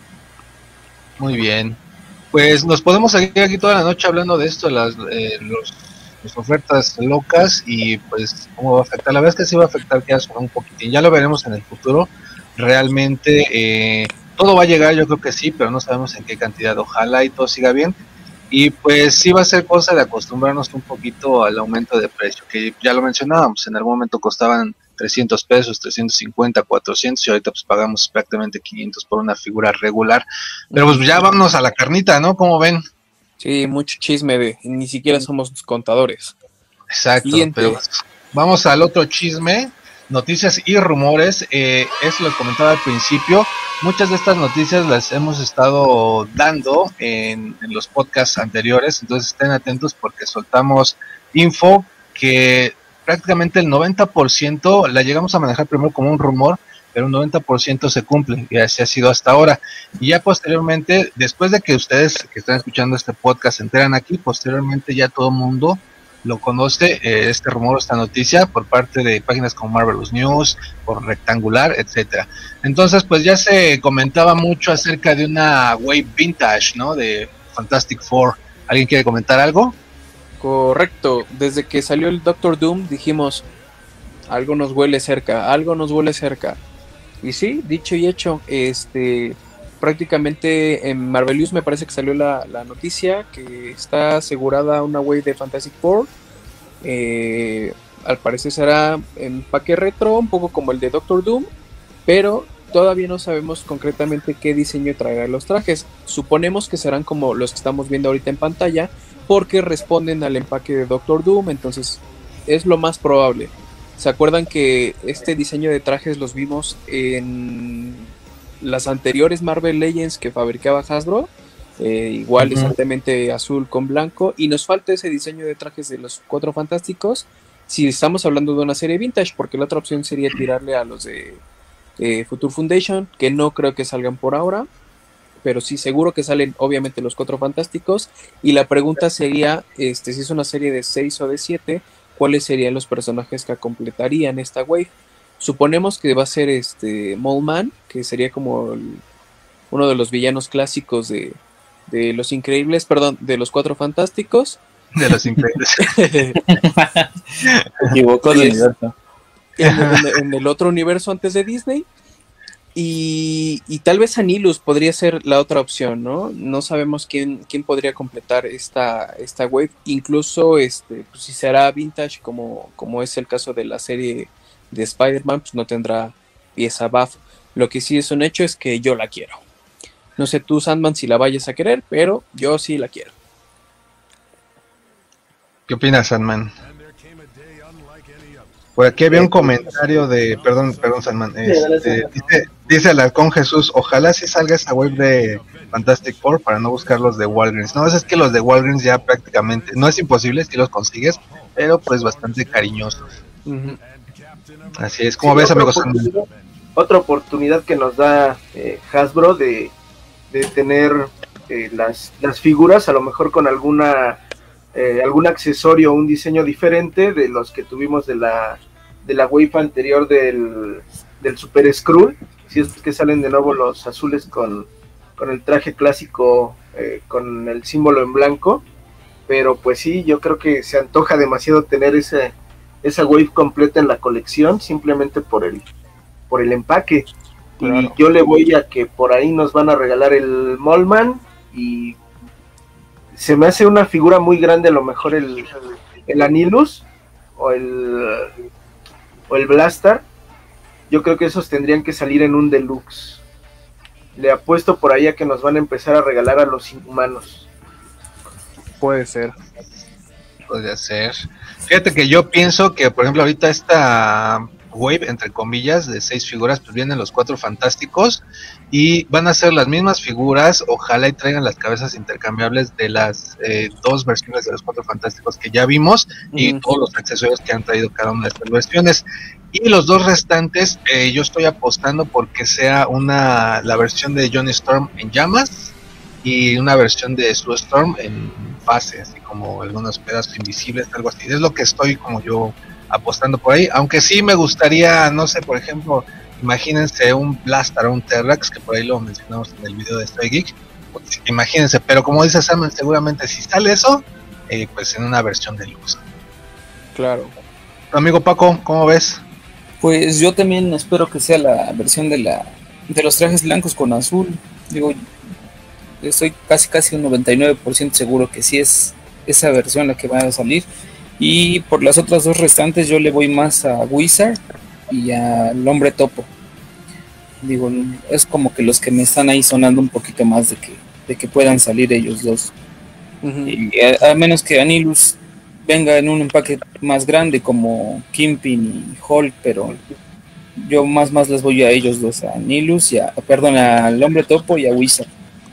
Muy bien, pues nos podemos seguir aquí toda la noche hablando de esto, las, eh, los, las ofertas locas y pues cómo va a afectar. La verdad es que sí va a afectar que un poquitín, ya lo veremos en el futuro. Realmente eh, todo va a llegar, yo creo que sí, pero no sabemos en qué cantidad. Ojalá y todo siga bien. Y pues sí va a ser cosa de acostumbrarnos un poquito al aumento de precio, que ya lo mencionábamos, en algún momento costaban trescientos pesos, trescientos cincuenta, cuatrocientos y ahorita pues pagamos prácticamente quinientos por una figura regular. Pero pues ya vámonos a la carnita, ¿no? ¿Cómo ven? Sí, mucho chisme de, ni siquiera somos contadores. Exacto, Siguiente. Pero pues, vamos al otro chisme. Noticias y rumores, eh, eso lo comentaba al principio, muchas de estas noticias las hemos estado dando en, en los podcasts anteriores, entonces estén atentos porque soltamos info que prácticamente el noventa por ciento la llegamos a manejar primero como un rumor, pero un noventa por ciento se cumple y así ha sido hasta ahora. Y ya posteriormente, después de que ustedes que están escuchando este podcast se enteran aquí, posteriormente ya todo el mundo lo conoce, eh, este rumor, esta noticia por parte de páginas como Marvelous News, por Rectangular, etcétera. Entonces pues ya se comentaba mucho acerca de una wave vintage, ¿no? De Fantastic Four. ¿Alguien quiere comentar algo? Correcto, desde que salió el Doctor Doom dijimos, algo nos huele cerca, algo nos huele cerca. Y sí, dicho y hecho, este... prácticamente en Marvelous me parece que salió la, la noticia que está asegurada una wave de Fantastic Four. Eh, al parecer será empaque retro, un poco como el de Doctor Doom, pero todavía no sabemos concretamente qué diseño traerá los trajes. Suponemos que serán como los que estamos viendo ahorita en pantalla, porque responden al empaque de Doctor Doom, entonces es lo más probable. ¿Se acuerdan que este diseño de trajes los vimos en las anteriores Marvel Legends que fabricaba Hasbro? Eh, igual uh-huh. Exactamente azul con blanco, y nos falta ese diseño de trajes de los Cuatro Fantásticos si estamos hablando de una serie vintage, porque la otra opción sería tirarle a los de eh, Future Foundation, que no creo que salgan por ahora, pero sí seguro que salen obviamente los Cuatro Fantásticos. Y la pregunta sería, este, si es una serie de seis o de siete, ¿cuáles serían los personajes que completarían esta wave? Suponemos que va a ser este Mole Man, que sería como el, uno de los villanos clásicos de, de los Increíbles, perdón, de los Cuatro Fantásticos. De los Increíbles. Me equivoco de universo. En, en, en el otro universo antes de Disney. Y, y tal vez Anilus podría ser la otra opción, ¿no? No sabemos quién, quién podría completar esta, esta wave. Incluso este, pues, si será vintage, como, como es el caso de la serie de Spider-Man, pues no tendrá pieza buff. Lo que sí es un hecho es que yo la quiero. No sé tú, Sandman, si la vayas a querer, pero yo sí la quiero. ¿Qué opinas, Sandman? Por aquí había un comentario de, perdón, perdón, Sandman, este, dice, dice el halcón Jesús, ojalá sí salga esa web de Fantastic Four para no buscar los de Walgreens. No, es que los de Walgreens ya prácticamente, no es imposible si los consigues, pero pues bastante cariñosos. Uh-huh. Así es, como sí, ves, amigos. Otra oportunidad que nos da eh, Hasbro de, de tener eh, las, las figuras, a lo mejor con alguna eh, algún accesorio o un diseño diferente de los que tuvimos de la de la wave anterior del, del Super Skrull, si es que salen de nuevo los azules con, con el traje clásico eh, con el símbolo en blanco, pero pues sí, yo creo que se antoja demasiado tener ese, esa wave completa en la colección, simplemente por el por el empaque. Claro. Y yo le voy a que por ahí nos van a regalar el Mollman, y se me hace una figura muy grande, a lo mejor el, el Anilus o el o el Blaster. Yo creo que esos tendrían que salir en un deluxe. Le apuesto por ahí a que nos van a empezar a regalar a los Inhumanos. Puede ser. Podría ser. Fíjate que yo pienso que, por ejemplo, ahorita esta wave, entre comillas, de seis figuras, pues vienen los Cuatro Fantásticos y van a ser las mismas figuras. Ojalá y traigan las cabezas intercambiables de las eh, dos versiones de los Cuatro Fantásticos que ya vimos, mm. y todos los accesorios que han traído cada una de estas versiones. Y los dos restantes, eh, yo estoy apostando porque sea una la versión de Johnny Storm en llamas y una versión de Sue Storm en fase, así como algunos pedazos invisibles, algo así. Es lo que estoy como yo apostando por ahí, aunque sí me gustaría, no sé, por ejemplo, imagínense un Blaster o un Terrax, que por ahí lo mencionamos en el video de Stray Geek, pues, imagínense, pero como dice Samuel, seguramente si sale eso, eh, pues en una versión deluxe. Claro. Amigo Paco, ¿cómo ves? Pues yo también espero que sea la versión de la de los trajes blancos con azul. Digo, estoy casi casi un noventa y nueve por ciento seguro que sí es esa versión la que va a salir. Y por las otras dos restantes yo le voy más a Wizard y al Hombre Topo. Digo, es como que los que me están ahí sonando un poquito más de que, de que puedan salir ellos dos. Uh-huh. Y a, a menos que Anilus venga en un empaque más grande como Kingpin y Hulk, pero yo más más les voy a ellos dos, a Anilus y a, perdón, al Hombre Topo y a Wizard.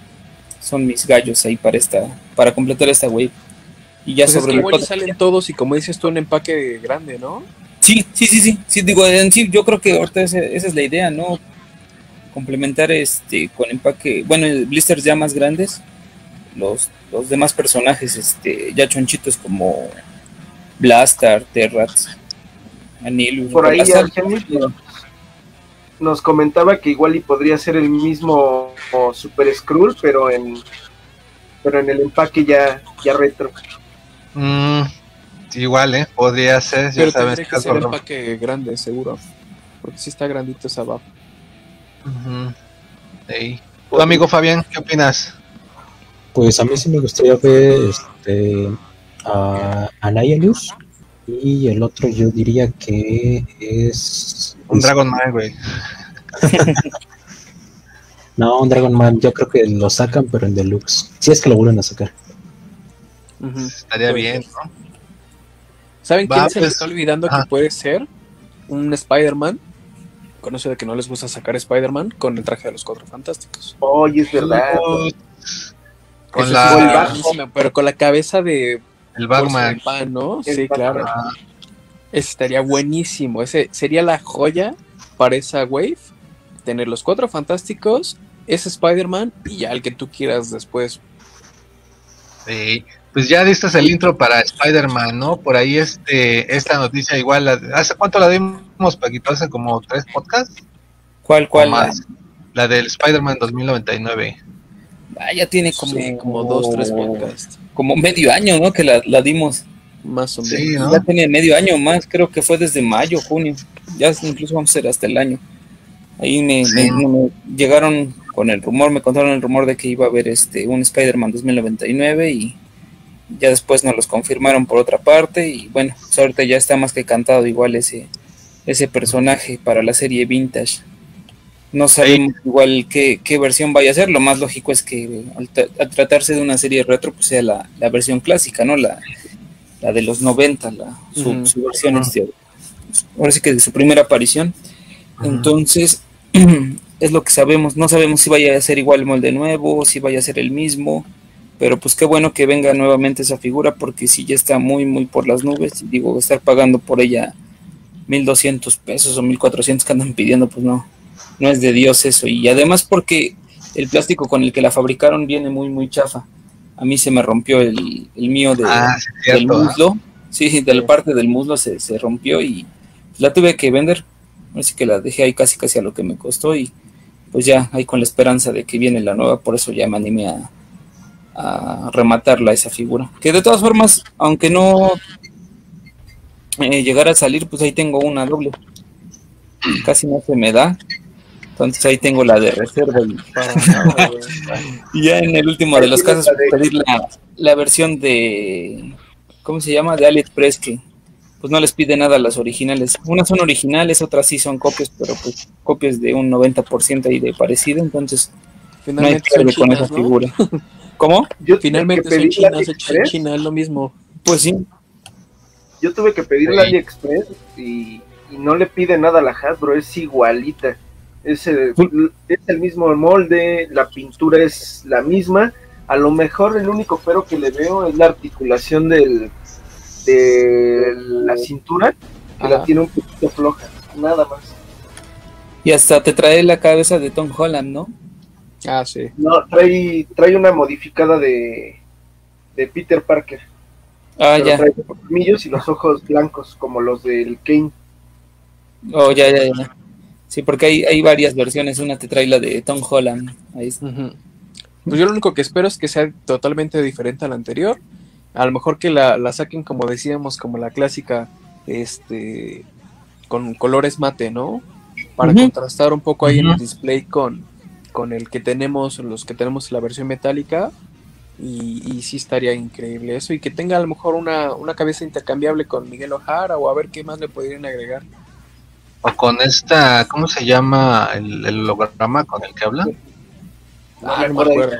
Son mis gallos ahí para esta, para completar esta wave. Y ya pues sobre es que igual salen todos y como dices tú, un empaque grande, ¿no? Sí, sí, sí, sí, sí, digo, en sí, yo creo que ahorita esa, esa es la idea, ¿no? Complementar este con empaque, bueno, blisters ya más grandes, los, los demás personajes, este, ya chonchitos como Blaster, Terrax, Anilus. Por ahí Argenis nos comentaba que igual y podría ser el mismo Super Skrull, pero en pero en el empaque ya, ya retro. Mm, igual, ¿eh? Podría ser, pero ya sabes. Pero que ser empaque grande, seguro. Porque sí está grandito esa abajo. Uh-huh. Hey. ¿Tu amigo Fabián, qué opinas? Pues a mí sí me gustaría ver este, a Anilus. Y el otro yo diría que es... Un Dragon Man, güey. No, un Dragon Man, yo creo que lo sacan, pero en deluxe. Si es que lo vuelven a sacar. Uh-huh. Estaría pues bien, ¿no? ¿Saben quién Va, se pues, les está olvidando ah. que puede ser? Un Spider-Man. Con eso de que no les gusta sacar Spider-Man con el traje de los Cuatro Fantásticos. Oye, es verdad. Oh, con la... Pero con la cabeza de... El Batman. Pan, ¿no? El sí, Batman. Claro. Ese estaría buenísimo. Ese sería la joya para esa wave. Tener los Cuatro Fantásticos, ese Spider-Man y ya el que tú quieras después. Sí, pues ya diste el intro para Spider-Man, ¿no? Por ahí este esta noticia igual, la, ¿hace cuánto la dimos, Paquito? ¿Hace como tres podcasts? ¿Cuál, cuál? Más? La, la del Spider-Man dos mil noventa y nueve. Ah, ya tiene como, sí, como dos, tres podcasts. Como medio año, ¿no? Que la, la dimos. Más o menos. Sí, ¿no? Ya tiene medio año más, creo que fue desde mayo, junio. Ya incluso vamos a ser hasta el año. Ahí me, sí. me, me llegaron con el rumor, me contaron el rumor de que iba a haber este un Spider-Man dos mil noventa y nueve y ya después nos los confirmaron por otra parte y bueno, pues ahorita ya está más que cantado igual ese ese personaje para la serie Vintage. No sabemos sí. igual qué, qué versión vaya a ser. Lo más lógico es que al, al tratarse de una serie retro, pues sea la, la versión clásica, ¿no? La, la de los noventa, la, su, uh-huh. su versión, uh-huh. este, ahora sí que de su primera aparición. Uh-huh. Entonces, es lo que sabemos. No sabemos si vaya a ser igual el molde nuevo, si vaya a ser el mismo, pero pues qué bueno que venga nuevamente esa figura, porque si ya está muy, muy por las nubes, digo, estar pagando por ella mil doscientos pesos o mil cuatrocientos que andan pidiendo, pues no. No es de Dios eso, y además porque el plástico con el que la fabricaron viene muy muy chafa. A mí se me rompió el, el mío de, ah, sí, cierto, del muslo, ¿eh? Sí, de la parte del muslo se, se rompió y la tuve que vender, así que la dejé ahí casi casi a lo que me costó y pues ya ahí con la esperanza de que viene la nueva, por eso ya me animé a, a rematarla esa figura. Que de todas formas, aunque no eh, llegara a salir, pues ahí tengo una doble, casi no se me da. Entonces ahí tengo la de reserva y, y ya en el último de los casos pedir la, la versión de, ¿cómo se llama? De AliExpress, que pues no les pide nada a las originales. Unas son originales, otras sí son copias, pero pues copias de un noventa por ciento ahí de parecido, entonces finalmente no hay que con esa ¿no? figura. ¿Cómo? Yo finalmente son chinas, hechas en China, es lo mismo. Pues sí. Yo tuve que pedir la AliExpress y, y no le pide nada a la Hasbro, es igualita. Es el, es el mismo molde, la pintura es la misma. A lo mejor el único pero que le veo es la articulación del de la cintura, que Ajá. la tiene un poquito floja, nada más. Y hasta te trae la cabeza de Tom Holland, ¿no? Ah, sí. No, trae, trae una modificada de, de Peter Parker. Ah, ya. Trae los colmillos y los ojos blancos, como los del Kane. Oh, ya, ya, ya. Sí, porque hay, hay varias versiones, una te trae la de Tom Holland. Ahí está. Uh-huh. Pues yo lo único que espero es que sea totalmente diferente a la anterior. A lo mejor que la, la saquen, como decíamos, como la clásica, este, con colores mate, ¿no? Para uh-huh. contrastar un poco ahí uh-huh. en el display con, con el que tenemos, los que tenemos la versión metálica. Y, y sí estaría increíble eso. Y que tenga a lo mejor una, una cabeza intercambiable con Miguel O'Hara, o a ver qué más le podrían agregar. O con esta, ¿cómo se llama el, el holograma con el que habla? Ah, no me acuerdo.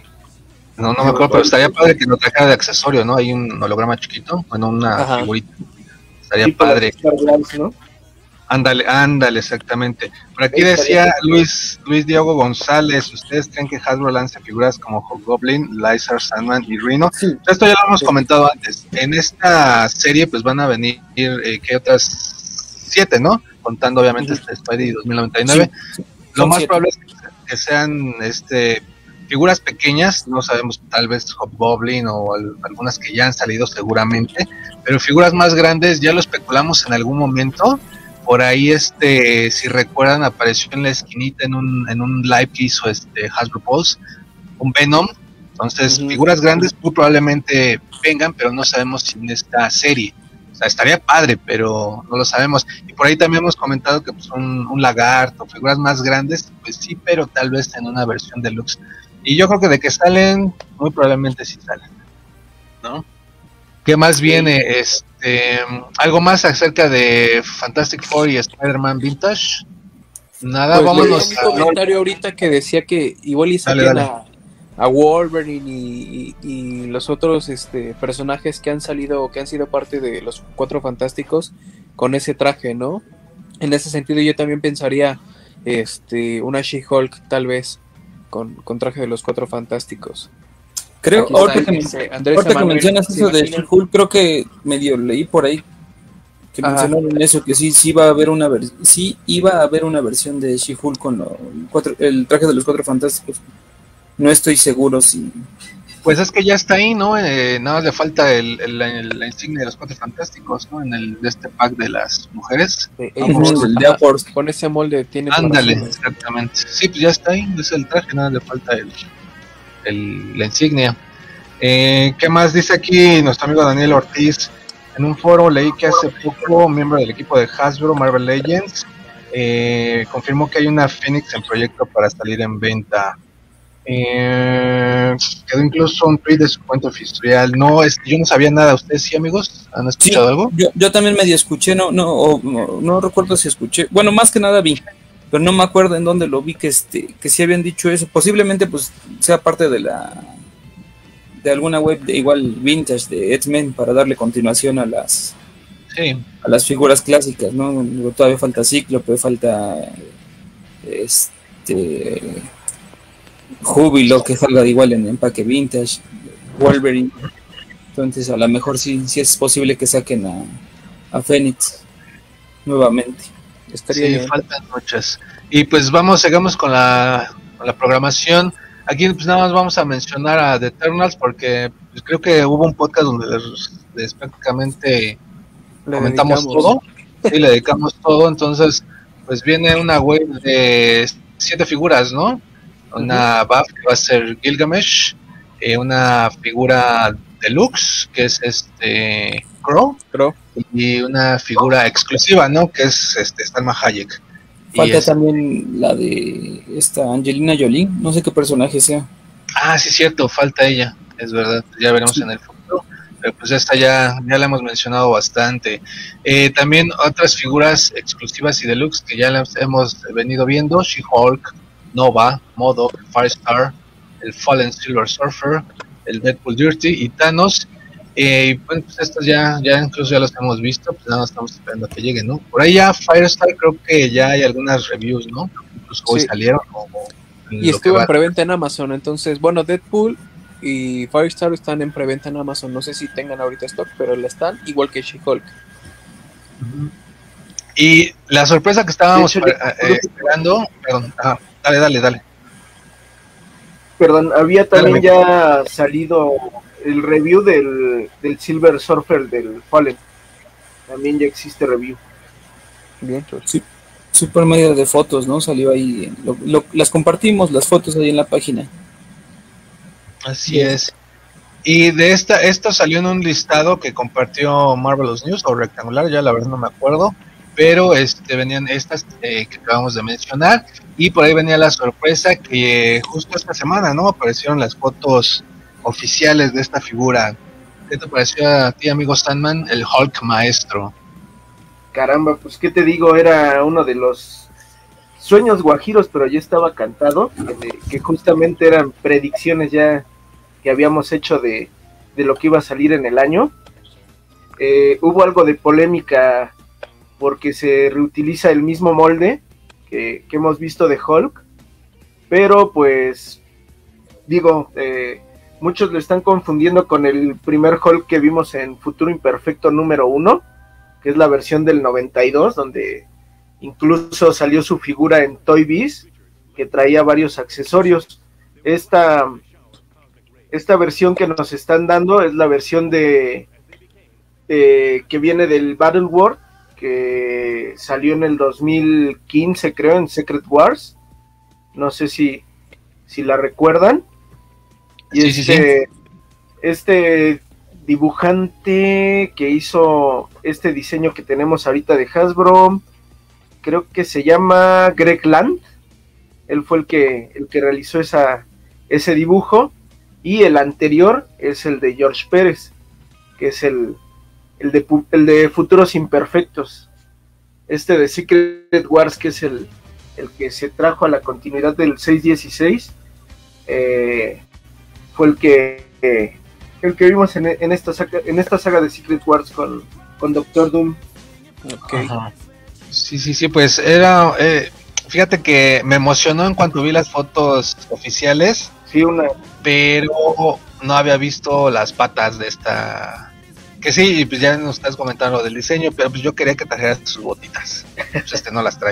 No, no me acuerdo, pero estaría padre que lo trajera de accesorio, ¿no? Hay un holograma chiquito, bueno, una Ajá. figurita. Estaría sí, padre. ¿no? Ándale, ándale, exactamente. Por aquí decía Luis Luis Diego González, ¿ustedes creen que Hasbro lance figuras como Hobgoblin, Lizard, Sandman y Rhino? Sí. Esto ya lo hemos sí. comentado antes. En esta serie pues van a venir, eh, ¿qué otras? Siete, ¿no? Contando obviamente sí. este Spidey dos mil noventa y nueve. Sí. Lo Son más siete. probable es que sean este figuras pequeñas, no sabemos, tal vez Hobgoblin o al, algunas que ya han salido seguramente, pero figuras más grandes ya lo especulamos en algún momento. Por ahí, este, si recuerdan, apareció en la esquinita en un en un live que hizo este Hasbro Pulse, un Venom. Entonces, uh-huh. figuras grandes muy probablemente vengan, pero no sabemos si en esta serie. O sea, estaría padre, pero no lo sabemos. Y por ahí también hemos comentado que pues, un, un lagarto, figuras más grandes, pues sí, pero tal vez en una versión deluxe. Y yo creo que de que salen, muy probablemente sí salen, ¿no? ¿Qué más viene? Este, ¿algo más acerca de Fantastic Four y Spider-Man Vintage? Nada, pues vámonos. Un comentario no. ahorita que decía que igual y saquen a, a Wolverine y, y, y los otros este, personajes que han salido, que han sido parte de los Cuatro Fantásticos con ese traje, ¿no? En ese sentido yo también pensaría este, una She-Hulk tal vez con, con traje de los Cuatro Fantásticos. Creo, ahorita que, dice, ahorita que mencionas eso de She-Hulk, creo que medio leí por ahí que Ajá. mencionaron eso, que sí, sí iba a haber una ver- sí iba a haber una versión de She-Hulk con lo, cuatro, el traje de los Cuatro Fantásticos. No estoy seguro si... Pues es que ya está ahí, ¿no? Eh, nada más le falta el, el, el, la insignia de los Cuatro Fantásticos, ¿no? En el de este pack de las mujeres. Eh, uh-huh. el de con ese molde tiene... Ándale, exactamente. Sí, pues ya está ahí, es el traje, nada le falta el... El, la insignia. Eh, ¿Qué más dice aquí nuestro amigo Daniel Ortiz? En un foro leí que hace poco un miembro del equipo de Hasbro, Marvel Legends, eh, confirmó que hay una Phoenix en proyecto para salir en venta. Eh, que quedó incluso un tweet de su cuenta oficial. No, es yo no sabía nada. ¿Ustedes sí, amigos? ¿Han escuchado Sí, algo? Yo, yo también medio escuché, no, no, o, no, no recuerdo si escuché, bueno, más que nada vi, pero no me acuerdo en dónde lo vi que este, que sí habían dicho eso. Posiblemente pues sea parte de la de alguna web de igual vintage de X-Men para darle continuación a las Sí. a las figuras clásicas, ¿no? Todavía falta Cíclope, falta este Júbilo que salga igual en empaque vintage, Wolverine. Entonces a lo mejor sí, sí es posible que saquen a, a Fénix nuevamente. Estaría Sí, bien. faltan muchas. Y pues vamos, sigamos con la, con la programación. Aquí pues nada más vamos a mencionar a The Eternals porque pues, creo que hubo un podcast donde les, les prácticamente Le comentamos dedicamos. todo. Sí, le dedicamos todo. Entonces, pues viene una wave de siete figuras, ¿no? Una buff que va a ser Gilgamesh, eh, una figura deluxe que es este Crow, Creo. y una figura exclusiva, ¿no? Que es este Salma Hayek. Falta Y es- también la de esta Angelina Jolie, no sé qué personaje sea. Ah, sí, cierto, falta ella, es verdad, ya veremos en el futuro, pero pues esta ya, ya la hemos mencionado bastante. Eh, también otras figuras exclusivas y deluxe que ya las hemos venido viendo: She-Hulk, Nova, MODOK, Firestar, el Fallen Silver Surfer, el Deadpool Dirty y Thanos. Eh, y bueno, pues estas ya, ya incluso ya las hemos visto, pues nada más estamos esperando a que lleguen, ¿no? Por ahí ya Firestar creo que ya hay algunas reviews, ¿no? Incluso hoy Sí. salieron o, o en Y lo que estuvo va. en preventa en Amazon. Entonces, bueno, Deadpool y Firestar están en preventa en Amazon. No sé si tengan ahorita stock, pero le están, igual que She-Hulk. Y la sorpresa que estábamos De hecho, eh, eh, esperando, perdón, ajá, dale, dale, dale. Perdón, había también Dale. ya salido el review del, del Silver Surfer del Fallen. También ya existe review. Bien, pues. Sí, super medio de fotos, ¿no? Salió ahí, lo- lo- las compartimos, las fotos ahí en la página. Así Bien. es. Y de esta, esto salió en un listado que compartió Marvelous News o Rectangular, ya la verdad no me acuerdo, pero este venían estas eh, que acabamos de mencionar, y por ahí venía la sorpresa que eh, justo esta semana, ¿no? Aparecieron las fotos oficiales de esta figura. ¿Qué te pareció a ti, amigo Sandman? El Hulk maestro. Caramba, pues qué te digo, era uno de los sueños guajiros, pero ya estaba cantado, que, que justamente eran predicciones ya que habíamos hecho de, de lo que iba a salir en el año. Eh, hubo algo de polémica porque se reutiliza el mismo molde que, que hemos visto de Hulk, pero pues digo, eh, muchos lo están confundiendo con el primer Hulk que vimos en Futuro Imperfecto número uno, que es la versión del noventa y dos, donde incluso salió su figura en Toy Biz, que traía varios accesorios. Esta, esta versión que nos están dando es la versión de, de que viene del Battle World, que salió en el dos mil quince, creo, en Secret Wars. No sé si, si la recuerdan. Y Sí, sí, este, este dibujante que hizo este diseño que tenemos ahorita de Hasbro, creo que se llama Greg Land. Él fue el que, el que realizó esa, ese dibujo. Y el anterior es el de George Pérez, que es el, el, de, el de Futuros Imperfectos. Este de Secret Wars, que es el, el que se trajo a la continuidad del seis dieciséis, eh, fue el que eh, el que vimos en, en, esta saga, en esta saga de Secret Wars con, con Doctor Doom. Ok. Ajá. Sí, sí, sí, pues era, eh, fíjate que me emocionó en cuanto vi las fotos oficiales, Sí, una, pero no había visto las patas de esta, que sí, pues ya nos estás comentando lo del diseño, pero pues yo quería que trajeras sus botitas, pues este no las trae.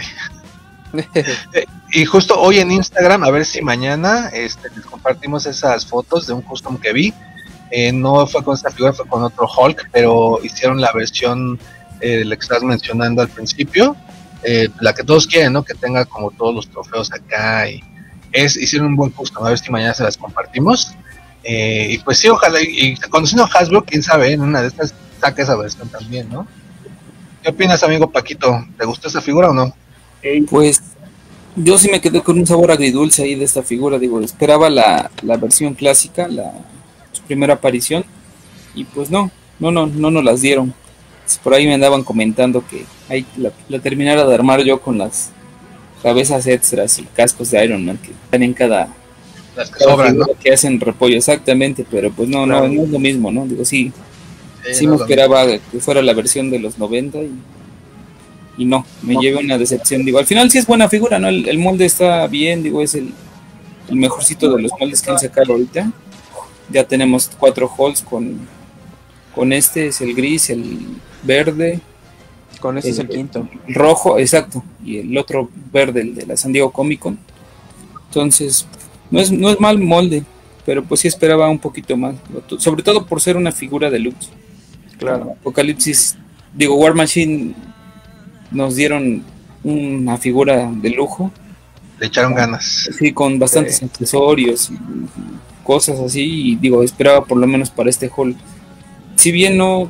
Y justo hoy en Instagram, a ver si mañana este, les compartimos esas fotos de un custom que vi. Eh, no fue con esta figura, fue con otro Hulk, pero hicieron la versión eh, la que estás mencionando al principio, eh, la que todos quieren, ¿no? Que tenga como todos los trofeos acá. Y es, hicieron un buen custom, a ver si mañana se las compartimos. Eh, y pues sí, ojalá, y, y conociendo a Hasbro, quién sabe, en una de estas saca esa versión también, ¿no? ¿Qué opinas, amigo Paquito? ¿Te gustó esa figura o no? eh, Pues Yo sí me quedé con un sabor agridulce ahí de esta figura, digo, esperaba la, la versión clásica, la su primera aparición, y pues no, no, no, no nos las dieron. Por ahí me andaban comentando que ahí la, la terminara de armar yo con las cabezas extras y cascos de Iron Man que están en cada, Las que cada sobran, figura ¿no? que hacen repollo, exactamente, pero pues no, Claro. no, no es lo mismo, ¿no? Digo, sí, Sí, sí no me es lo esperaba que fuera la versión de los noventa y, y no, me No. llevé una decepción. Digo, al final sí es buena figura, ¿no? El, el molde está bien, digo, es el, el mejorcito de los moldes que han sacado ahorita. Ya tenemos cuatro halls con, con este, es el gris, el verde, Con ese es el el- quinto. el rojo, exacto, y el otro verde, el de la San Diego Comic Con. Entonces, no es, no es mal molde, pero pues sí esperaba un poquito más, sobre todo por ser una figura deluxe. Claro. Apocalipsis, digo, War Machine nos dieron una figura de lujo, Le echaron ganas. sí, con bastantes Sí. accesorios y cosas así, y digo, esperaba por lo menos para este haul. Si bien no...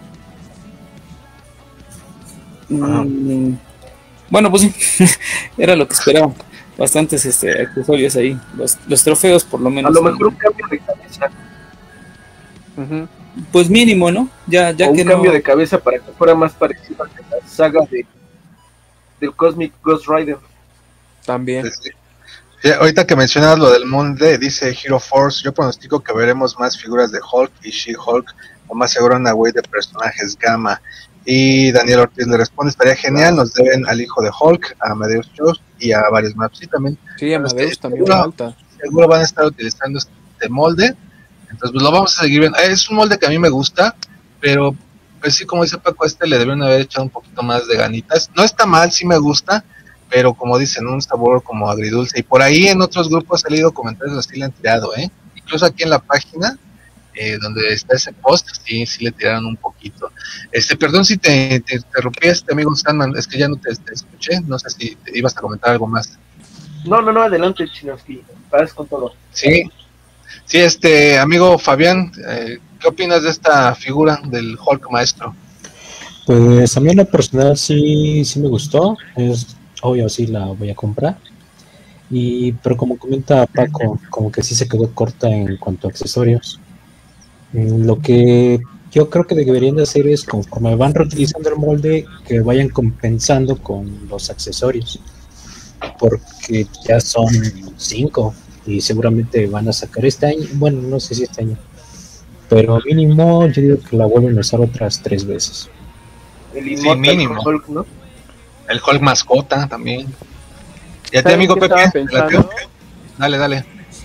Ajá. mm, bueno, pues sí, era lo que esperaba. Bastantes este, accesorios ahí. Los, los trofeos, por lo A menos. lo mejor un cambio de cabeza. Ujú. Pues mínimo, ¿no? Ya, ya o que un cambio no. de cabeza para que fuera más parecido a la saga de del Cosmic Ghost Rider. También. Sí, sí. Sí, ahorita que mencionas lo del molde, dice Hero Force, yo pronostico que veremos más figuras de Hulk y She-Hulk, o más seguro una wave de personajes Gamma. Y Daniel Ortiz le responde, estaría genial, nos deben al hijo de Hulk, a Amadeus Cho y a varios más. Sí, también. Sí, Amadeus Este, también seguro- falta. Seguro van a estar utilizando este molde, entonces pues lo vamos a seguir viendo. Es un molde que a mí me gusta, pero pues sí, como dice Paco, este le debieron haber echado un poquito más de ganitas. No está mal, sí me gusta, pero como dicen, un sabor como agridulce. Y por ahí en otros grupos he leído comentarios así le han tirado, ¿eh? Incluso aquí en la página, eh, donde está ese post, sí, sí le tiraron un poquito. Este, perdón si te, te interrumpí, este amigo Sandman, es que ya no te, te escuché, no sé si te ibas a comentar algo más. No, no, no, adelante, Chinaski. Vas con todo. Sí, sí, este amigo Fabián, eh, ¿qué opinas de esta figura del Hulk maestro? Pues a mí en lo personal sí, sí me gustó, es obvio, sí la voy a comprar. Y, pero como comenta Paco, como que sí se quedó corta en cuanto a accesorios. Mm, Lo que yo creo que deberían de hacer es, conforme van reutilizando el molde, que vayan compensando con los accesorios, porque ya son cinco y seguramente van a sacar este año, bueno, no sé si este año, pero mínimo yo digo que la vuelven a usar otras tres veces. El Sí, Immortal mínimo. Hulk, ¿no? El Hulk mascota también. ¿Y a ti, ¿Saben amigo qué Pepe? estaba pensando? Dale, dale.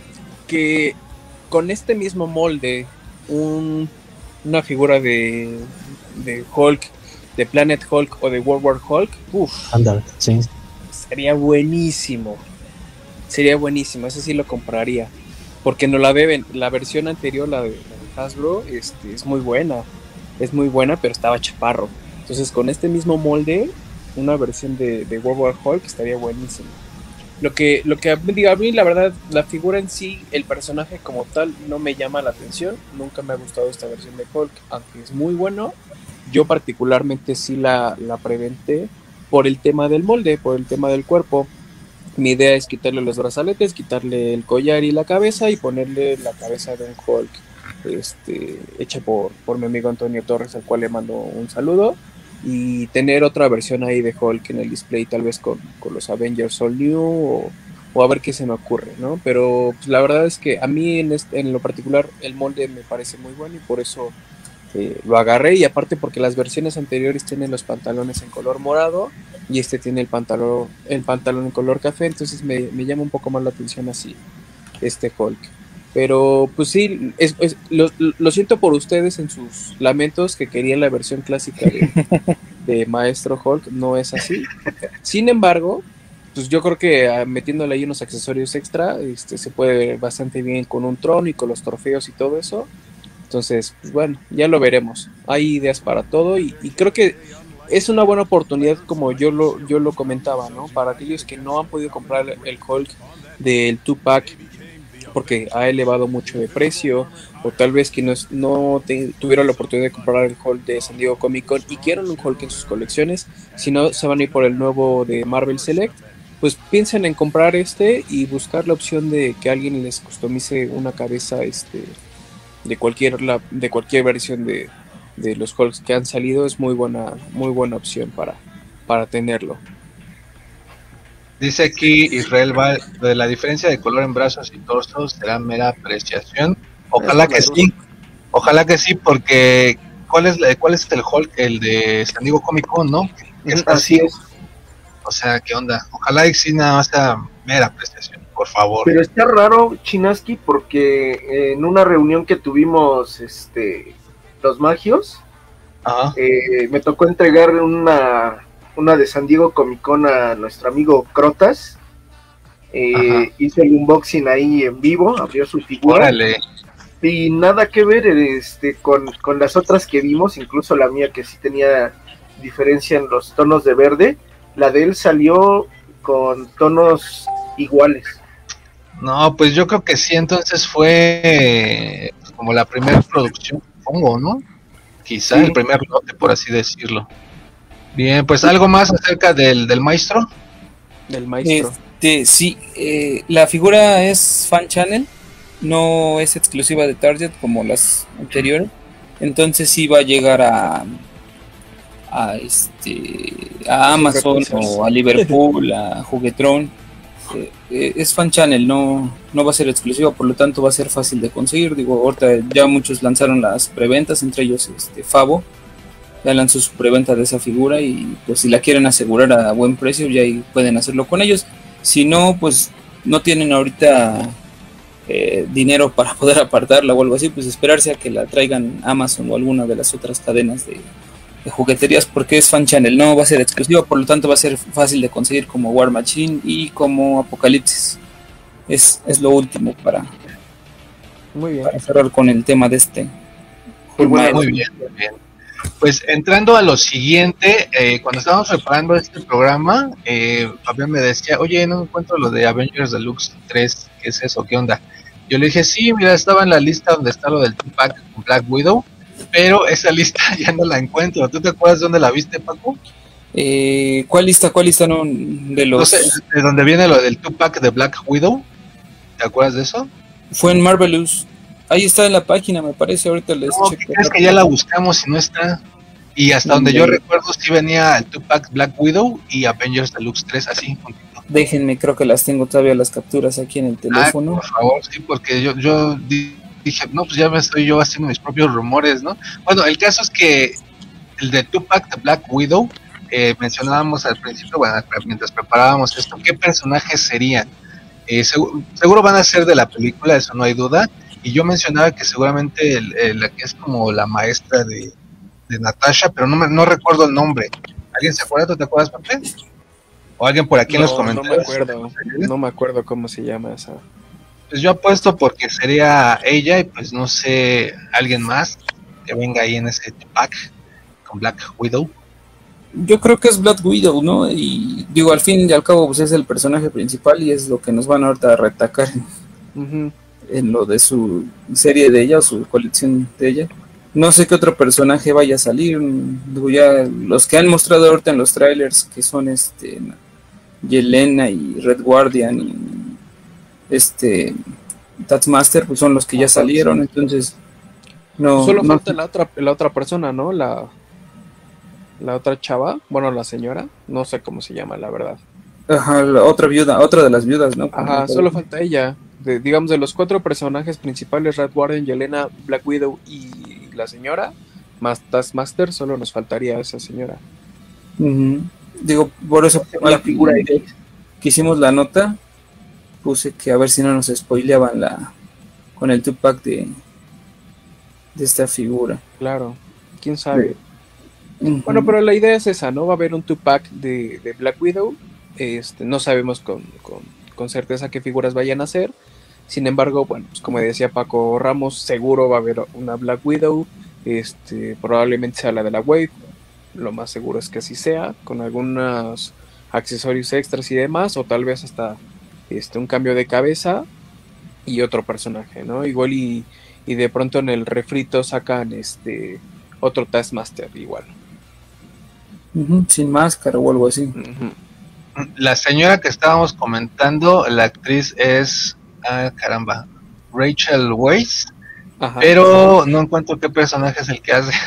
Que con este mismo molde, un, una figura de, de Hulk, de Planet Hulk o de World War Hulk, uff, Anda, sí. sería buenísimo. Sería buenísimo, ese sí lo compraría. Porque no la deben, la versión anterior, la de, la de Hasbro, este, es muy buena. Es muy buena, pero estaba chaparro. Entonces con este mismo molde, una versión de, de World War Hulk estaría buenísimo. Lo que, lo que digo, a mí la verdad, la figura en sí, el personaje como tal, no me llama la atención. Nunca me ha gustado esta versión de Hulk, aunque es muy bueno. Yo particularmente sí la, la preventé por el tema del molde, por el tema del cuerpo. Mi idea es quitarle los brazaletes, quitarle el collar y la cabeza y ponerle la cabeza de un Hulk este, hecha por, por mi amigo Antonio Torres, al cual le mando un saludo. Y tener otra versión ahí de Hulk en el display, tal vez con, con los Avengers All New o, o a ver qué se me ocurre, ¿no? Pero pues, la verdad es que a mí en, este, en lo particular el molde me parece muy bueno y por eso eh, lo agarré. Y aparte porque las versiones anteriores tienen los pantalones en color morado y este tiene el pantalón, el pantalón en color café, entonces me, me llama un poco más la atención así este Hulk. Pero pues sí, es, es, lo, lo siento por ustedes en sus lamentos que querían la versión clásica de, de Maestro Hulk, no es así. Sin embargo, pues yo creo que uh, metiéndole ahí unos accesorios extra, este, se puede ver bastante bien con un trono y con los trofeos y todo eso. Entonces, pues bueno, ya lo veremos. Hay ideas para todo y, y creo que es una buena oportunidad, como yo lo, yo lo comentaba, ¿no? Para aquellos que no han podido comprar el Hulk del two-pack porque ha elevado mucho de precio, o tal vez que no, no te, tuvieron la oportunidad de comprar el Hulk de San Diego Comic Con y quieren un Hulk en sus colecciones, si no se van a ir por el nuevo de Marvel Select, pues piensen en comprar este y buscar la opción de que alguien les customice una cabeza este de cualquier la, de cualquier versión de, de los Hulks que han salido. Es muy buena muy buena opción para, para tenerlo. Dice aquí Israel va de la diferencia de color en brazos y torso será mera apreciación. Ojalá que sí, ojalá que sí, porque ¿cuál es cuál es el Hulk? El de San Diego Comic Con, ¿no? Que está así. Es. O sea, ¿qué onda? Ojalá y sí nada más sea mera apreciación, por favor. Pero está raro, Chinaski, porque en una reunión que tuvimos este los magios, eh, me tocó entregar una una de San Diego Comic Con a nuestro amigo Crotas. Eh, hizo el unboxing ahí en vivo, abrió su figura. Órale. Y nada que ver este con, con las otras que vimos, incluso la mía que sí tenía diferencia en los tonos de verde, la de él salió con tonos iguales. No, pues yo creo que sí, entonces fue pues, como la primera producción, supongo, ¿no? Quizá sí. El primer lote, por así decirlo. Bien, pues algo más acerca del, del maestro. Del maestro. Este, sí, eh, la figura es fan channel, no es exclusiva de Target como las anteriores, entonces sí va a llegar a a este a Amazon o a Liverpool, a Juguetron. Eh, eh, es fan channel, no no va a ser exclusiva, por lo tanto va a ser fácil de conseguir. Digo, ahorita ya muchos lanzaron las preventas, entre ellos este Favo ya lanzó su preventa de esa figura y pues si la quieren asegurar a buen precio ya ahí pueden hacerlo con ellos. Si no, pues no tienen ahorita eh, dinero para poder apartarla o algo así, pues esperarse a que la traigan Amazon o alguna de las otras cadenas de, de jugueterías, porque es fan channel, no va a ser exclusiva, por lo tanto va a ser fácil de conseguir como War Machine y como Apocalipsis. Es, es lo último para, muy bien. para cerrar con el tema de este. Muy, bueno, muy bien, muy bien. Pues entrando a lo siguiente, eh, cuando estábamos preparando este programa, eh, Fabián me decía, oye, no encuentro lo de Avengers Deluxe tres, ¿qué es eso? ¿Qué onda? Yo le dije, sí, mira, estaba en la lista donde está lo del two-pack con Black Widow, pero esa lista ya no la encuentro. ¿Tú te acuerdas de dónde la viste, Paco? Eh, ¿Cuál lista? ¿Cuál lista no? De los... No sé, de dónde viene lo del two-pack de Black Widow, ¿te acuerdas de eso? Fue en Marvelous. Ahí está en la página, me parece, ahorita les no, checo. Es que ya la buscamos y no está. Y hasta no, donde no. yo recuerdo sí venía el two-pack Black Widow y Avengers Deluxe tres, así. Déjenme, creo que las tengo todavía las capturas aquí en el teléfono. Ah, por favor, sí, porque yo, yo dije, no, pues ya me estoy yo haciendo mis propios rumores, ¿no? Bueno, el caso es que el de two-pack de Black Widow, eh, mencionábamos al principio, bueno, mientras preparábamos esto, ¿qué personajes serían? Eh, seguro, seguro van a ser de la película, eso no hay duda. Y yo mencionaba que seguramente el, el, la que es como la maestra de, de Natasha, pero no me, no recuerdo el nombre. ¿Alguien se acuerda? ¿Tú te acuerdas, Pepe? ¿O alguien por aquí no, en los comentarios? No me acuerdo, no me acuerdo cómo se llama esa. Pues yo apuesto porque sería ella y pues no sé, alguien más que venga ahí en ese pack con Black Widow. Yo creo que es Black Widow, ¿no? Y digo, al fin y al cabo pues es el personaje principal y es lo que nos van ahorita a retacar en, uh-huh. en lo de su serie de ella o su colección de ella. No sé qué otro personaje vaya a salir. Digo, ya los que han mostrado ahorita en los trailers, que son este Yelena y Red Guardian y este Taskmaster, pues son los que ya salieron, entonces no. Solo no, falta la otra, la otra persona, ¿no? La la otra chava, bueno, la señora, no sé cómo se llama, la verdad. Ajá, la otra viuda, otra de las viudas, ¿no? Ajá, solo falta ella. De, digamos, de los cuatro personajes principales, Red Guardian, Yelena, Black Widow y la señora, más Taskmaster, solo nos faltaría esa señora. Uh-huh. Digo, por eso la figura que, que hicimos la nota, puse que a ver si no nos spoileaban la con el two-pack de, de esta figura. Claro, quién sabe. Uh-huh. Bueno, pero la idea es esa, ¿no? Va a haber un two-pack de, de Black Widow. Este, no sabemos con, con, con certeza qué figuras vayan a ser. Sin embargo, bueno, pues como decía Paco Ramos, seguro va a haber una Black Widow. Este, probablemente sea la de la Wave. Lo más seguro es que así sea, con algunos accesorios extras y demás, o tal vez hasta este, un cambio de cabeza y otro personaje, ¿no? Igual y, y de pronto en el refrito sacan este otro Taskmaster igual. Uh-huh, sin máscara o algo así. Uh-huh. La señora que estábamos comentando, la actriz es, ah, caramba, Rachel Weisz, Ajá. pero no encuentro qué personaje es el que hace.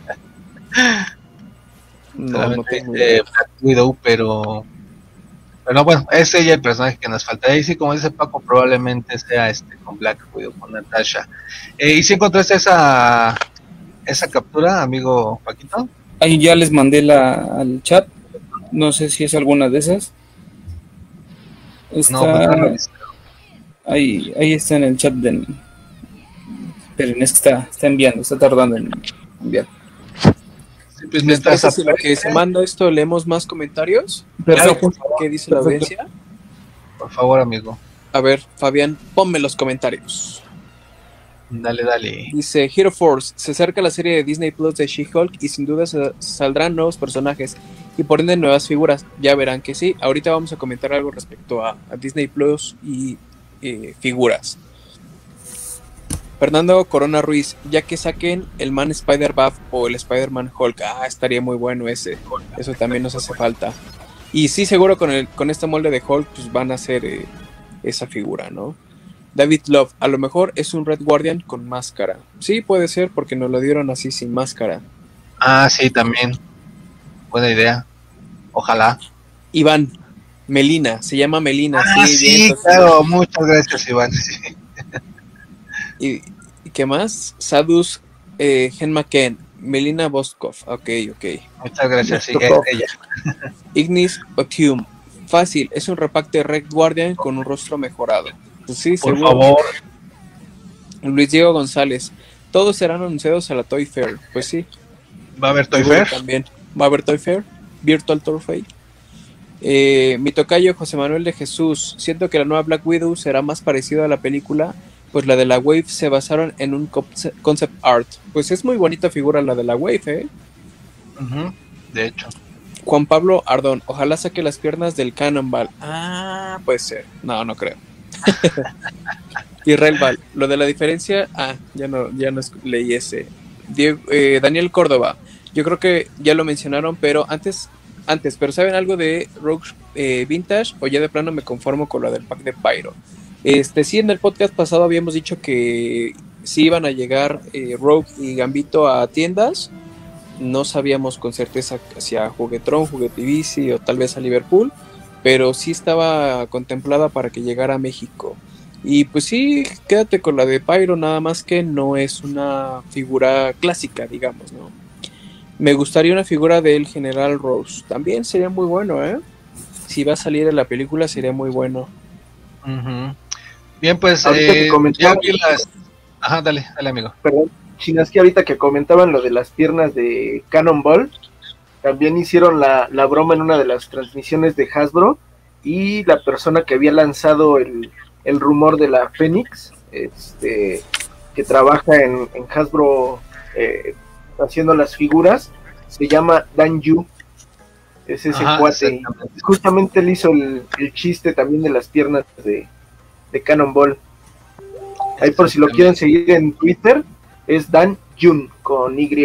No, no Solamente tengo dice idea. Black Widow, pero, pero bueno, es ella el personaje que nos falta. Y sí, como dice Paco, probablemente sea este con Black Widow, con Natasha. Eh, ¿Y si encontraste esa, esa captura, amigo Paquito? Ahí ya les mandé la, al chat. No sé si es alguna de esas. Está, No, pues no lo he visto. ahí, ahí está en el chat de. Esperen, es que está, está enviando, está tardando en enviar. Sí, pues ¿Les mientras parece si lo que se manda esto leemos más comentarios? Perfecto. ¿Qué dice la Perfecto. audiencia? por favor, amigo, A ver, Fabián, ponme los comentarios. dale, dale. Dice Hero Force, se acerca la serie de Disney Plus de She-Hulk y sin duda se saldrán nuevos personajes y por ende nuevas figuras. Ya verán que sí. Ahorita vamos a comentar algo respecto a, a Disney Plus y eh, figuras. Fernando Corona Ruiz, ya que saquen el Man Spider-Buff o el Spider-Man Hulk, ah, estaría muy bueno ese. Eso también nos hace falta. Y sí, seguro con el con este molde de Hulk pues van a hacer eh, esa figura, ¿no? David Love, a lo mejor es un Red Guardian con máscara. Sí, puede ser, porque nos lo dieron así sin máscara. Ah, sí, también. Buena idea. Ojalá. Iván, Melina, se llama Melina. Ah, sí, bien, entonces- claro. Muchas gracias, Iván. Sí. ¿Y, y qué más? Sadus eh, Genmaken, Melina Boskov. Ok, ok. Muchas gracias. Sí, Tocó. ella. Ignis Otium, fácil, es un repack de Red Guardian con un rostro mejorado. Pues sí, Por seguro. favor. Luis Diego González, todos serán anunciados a la Toy Fair. Pues sí. ¿Va a haber Toy Seguro Fair? También. ¿Va a haber Toy Fair? Virtual Toy Fair. Eh, mi tocayo José Manuel de Jesús. Siento que la nueva Black Widow será más parecida a la película, pues la de la Wave se basaron en un conce- concept art. Pues es muy bonita figura la de la Wave, ¿eh? Ujú, de hecho. Juan Pablo Ardón. Ojalá saque las piernas del Cannonball. Ah, puede ser. No, no creo. Israel Val. Lo de la diferencia. Ah, ya no, ya no es- leí ese. Diego- eh, Daniel Córdoba. Yo creo que ya lo mencionaron, pero antes, antes, pero ¿saben algo de Rogue eh, Vintage? O ya de plano me conformo con lo del pack de Pyro. Este, sí, en el podcast pasado habíamos dicho que sí iban a llegar eh, Rogue y Gambito a tiendas. No sabíamos con certeza hacia Juguetron, Juguetivici o tal vez a Liverpool, pero sí estaba contemplada para que llegara a México. Y pues sí, quédate con la de Pyro, nada más que no es una figura clásica, digamos, ¿no? Me gustaría una figura del General Rose. También sería muy bueno, ¿eh? Si va a salir en la película sería muy bueno. Ujú. Bien, pues Ahorita que eh, comentaba- ya vi las... Ajá, dale, dale, amigo. Perdón, Chinaski, ahorita que comentaban lo de las piernas de Cannonball, también hicieron la, la broma en una de las transmisiones de Hasbro, y la persona que había lanzado el, el rumor de la Fénix, este, que trabaja en, en Hasbro eh, haciendo las figuras, se llama Dan Yu. Es ese Ajá, cuate. exactamente. Justamente él hizo el, el chiste también de las piernas de, de Cannonball. Ahí por si lo quieren seguir en Twitter, es Dan Jun con Y.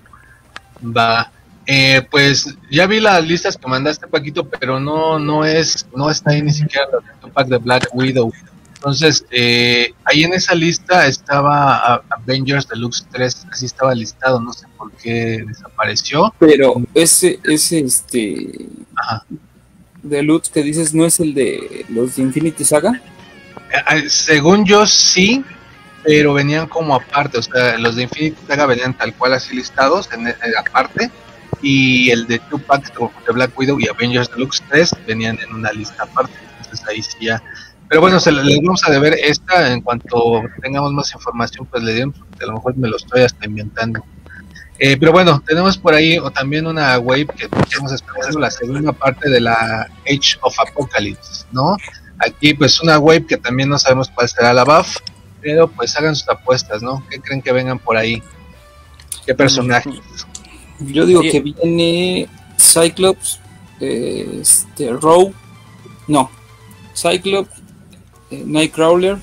Va. Eh, pues ya vi las listas que mandaste, Paquito, pero no, no es, no está ahí ni siquiera el pack de Black Widow. Entonces, eh, ahí en esa lista estaba a- Avengers Deluxe tres, así estaba listado, no sé por qué desapareció. Pero ese, ese este Ajá. de Lutz que dices no es el de los de Infinity Saga. Eh, eh, según yo sí, pero venían como aparte, o sea, los de Infinity Saga venían tal cual así listados, en, en aparte, y el de two packs de Black Widow y Avengers Deluxe tres venían en una lista aparte, entonces ahí sí ya. Pero bueno, se le- les vamos a deber esta, en cuanto tengamos más información, pues le diremos, porque a lo mejor me lo estoy hasta inventando. Eh, pero bueno, tenemos por ahí o también una wave que estamos esperando, la segunda parte de la Age of Apocalypse, ¿no? Aquí pues una wave que también no sabemos cuál será la buff, pero pues hagan sus apuestas, ¿no? ¿Qué creen que vengan por ahí? ¿Qué personajes? Yo digo Sí. que viene Cyclops, eh, este Rogue, no, Cyclops, eh, Nightcrawler,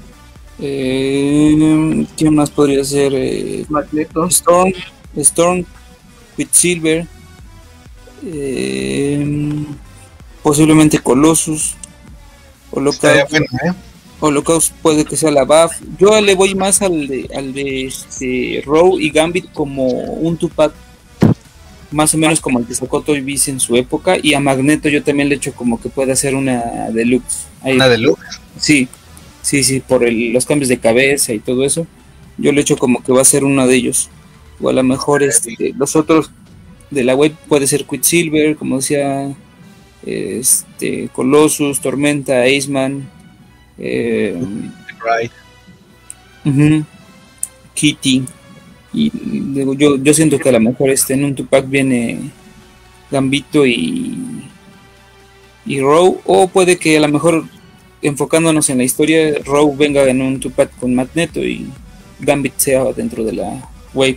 eh, ¿quién más podría ser? Eh, Magneto. Storm, Storm, Quicksilver, eh, posiblemente Colossus, Estaría Holocaust, bueno, ¿eh? Holocaust puede que sea la B A F. Yo le voy más al de, al de este, Row y Gambit como un two-pack, más o menos como el que sacó Toy Biz en su época, y a Magneto yo también le echo como que puede hacer una deluxe. Ahí, Una deluxe. sí, sí, sí, por el, los cambios de cabeza y todo eso, yo le echo como que va a ser uno de ellos. O a lo mejor este, los otros de la web puede ser Quicksilver, como decía, este, Colossus, Tormenta, Aceman, eh, Right. uh-huh, Kitty. Y digo, yo, yo siento que a lo mejor este, en un two-pack viene Gambito y, y Row, o puede que a lo mejor, enfocándonos en la historia, Row venga en un two-pack con Magneto y Gambit sea dentro de la wave.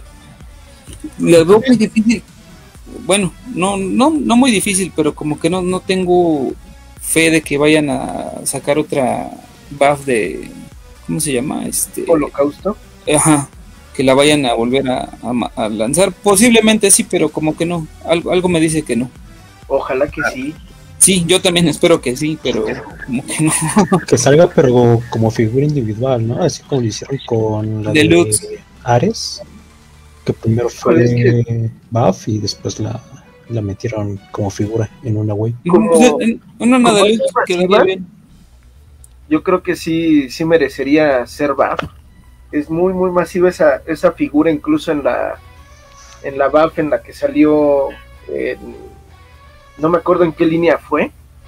Lo veo muy difícil, bueno, no, no, no muy difícil, pero como que no, no tengo fe de que vayan a sacar otra buff de, ¿cómo se llama? Este, Holocausto. Ajá, que la vayan a volver a, a, a lanzar. Posiblemente sí, pero como que no. Algo, algo me dice que no. Ojalá que sí. Sí, yo también espero que sí, pero como que no. Que salga, pero como figura individual, ¿no? Así como lo hicieron con la Deluxe. de Ares, que primero fue Pues es que- buff y después la, la metieron como figura en una wave. Como- Pues, en- una como Deluxe es quedaría masiva, bien. Yo creo que sí, sí merecería ser B A F. Es muy, muy masiva esa, esa figura, incluso en la en la B A F en la que salió, en- no me acuerdo en qué línea fue,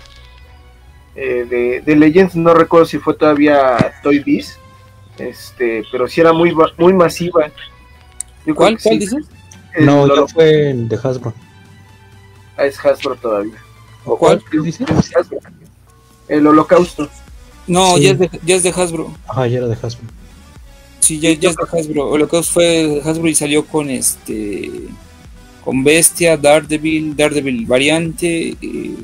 eh, de, de Legends, no recuerdo si fue todavía Toy Biz, este, pero sí era muy, va- muy masiva. Yo creo ¿Cuál? que ¿Cuál sí. dices? El No, Holo- ya fue en de Hasbro. ah, es Hasbro todavía. ¿O ¿Cuál? ¿Qué dices? Es Hasbro. El Holocausto. No, Sí. ya, es de, ya es de Hasbro. Ajá, ya era de Hasbro. Sí, ya, ya es de Hasbro. Holocaust fue de Hasbro y salió con este. Con Bestia, Daredevil, Daredevil variante. eh,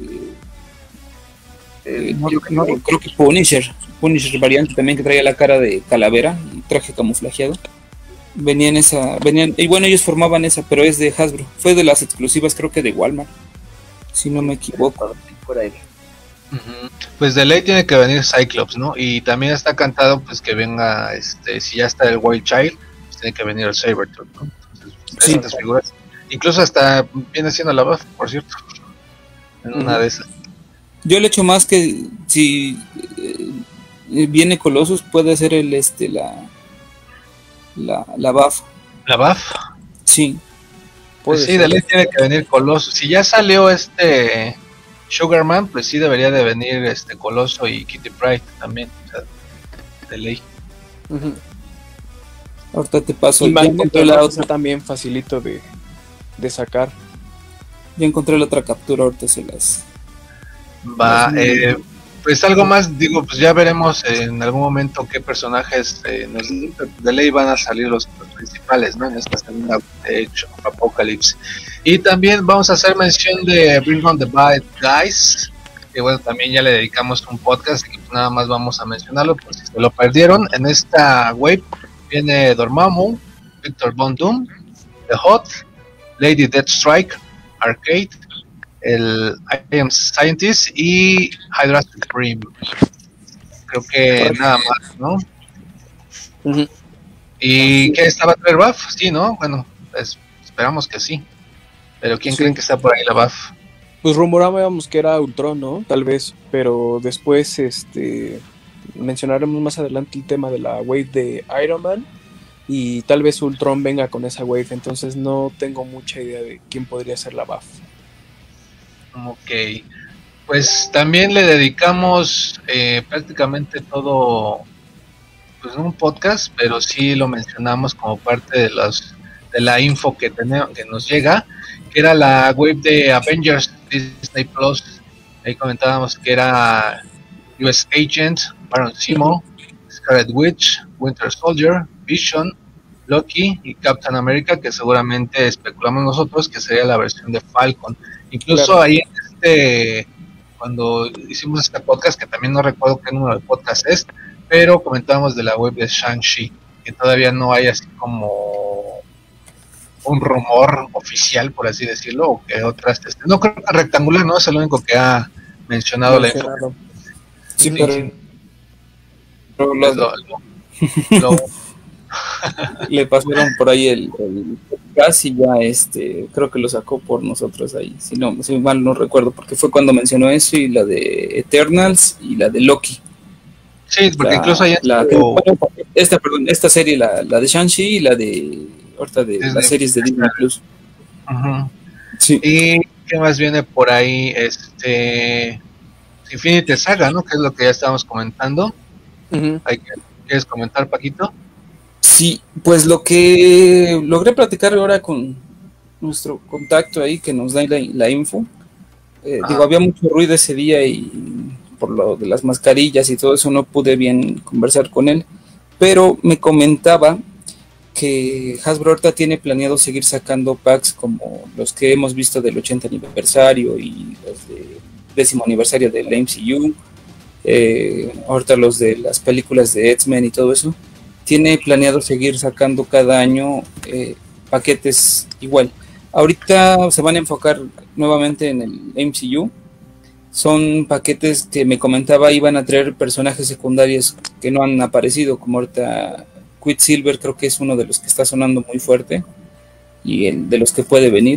Eh, Eh, no, yo no, creo- creo que Punisher, Punisher variante también, que traía la cara de calavera y traje camuflajeado. Venía en esa, venían, y bueno, ellos formaban esa, pero es de Hasbro. Fue de las exclusivas, creo que de Walmart, si no me equivoco. fuera él. Ujú. Pues de ley tiene que venir Cyclops, ¿no? Y también está cantado pues que venga, este, si ya está el Wild Child, pues tiene que venir el Sabretooth, ¿no? Entonces, Sí. estas figuras, incluso hasta viene siendo la buff, por cierto, en una Ujú. de esas. Yo le echo más que si eh, viene Colossus, puede ser el este la la, la buff. La buff, Sí, Puede pues sí, ser. de ley tiene que venir Coloso. Si ya salió este Sugarman, pues sí debería de venir este Coloso y Kitty Pryde también, o sea, de ley. Ujú. ahorita te paso. Y Ya encontré, Magneto la ¿no? otra, Está también facilito de, de sacar. ya encontré la otra captura, ahorita se las. Va, Ujú. eh, pues algo más, digo, pues ya veremos en algún momento qué personajes eh, nos, de ley van a salir los, los principales, ¿no? En esta segunda de hecho, Apocalypse. Y también vamos a hacer mención de Bring on the Bad Guys, que bueno, también ya le dedicamos un podcast, y nada más vamos a mencionarlo por si se lo perdieron. En esta web viene Dormammu, Victor Von Doom, The Hot, Lady Deathstrike, Arcade, el I Am Scientist y Hydra Supreme. Creo que nada más, ¿no? Ujú. ¿Y qué estaba traer buff? Sí, ¿no? Bueno, pues esperamos que sí. Pero ¿quién Sí. creen que está por ahí la buff? Pues rumorábamos que era Ultron, ¿no? Tal vez, pero después este mencionaremos más adelante el tema de la wave de Iron Man y tal vez Ultron venga con esa wave, entonces no tengo mucha idea de quién podría ser la buff. Ok. Pues también le dedicamos eh, prácticamente todo, pues no un podcast, pero sí lo mencionamos como parte de los de la info que tenemos, que nos llega, que era la web de Avengers Disney Plus. Ahí comentábamos que era U S Agent, Baron Zemo, Scarlet Witch, Winter Soldier, Vision, Loki y Captain America, que seguramente especulamos nosotros que sería la versión de Falcon. Incluso Claro. ahí en este, cuando hicimos este podcast, que también no recuerdo qué número de podcast es, pero comentábamos de la web de Shang-Chi, que todavía no hay así como un rumor oficial, por así decirlo, o que otras, este, no creo que Rectangular no es el único que ha mencionado, mencionado. la Sí, Sí, pero, sí. pero Lo- lo- lo- lo- le pasaron por ahí el, el gas y ya este, creo que lo sacó por nosotros ahí, si no, si mal no recuerdo, porque fue cuando mencionó eso y la de Eternals y la de Loki. sí, porque La, incluso hay la- o- esta, perdón, esta serie, la, la de Shang-Chi y la de ahorita de Es las de- series de Disney Plus. Ujú. Sí. ¿Y qué más viene por ahí? Este Infinity Saga, ¿no? Que es lo que ya estábamos comentando. Ujú. Hay que- ¿Quieres comentar, Paquito? Sí, pues lo que logré platicar ahora con nuestro contacto ahí que nos da la, la info, eh, Ajá. digo, había mucho ruido ese día y por lo de las mascarillas y todo eso no pude bien conversar con él, pero me comentaba que Hasbro ahorita tiene planeado seguir sacando packs como los que hemos visto del ochenta aniversario y los de décimo aniversario del M C U, eh, ahorita los de las películas de X-Men y todo eso. Tiene planeado seguir sacando cada año eh, paquetes igual. Ahorita se van a enfocar nuevamente en el M C U. Son paquetes que me comentaba iban a traer personajes secundarios que no han aparecido, como ahorita Quicksilver creo que es uno de los que está sonando muy fuerte y el de los que puede venir.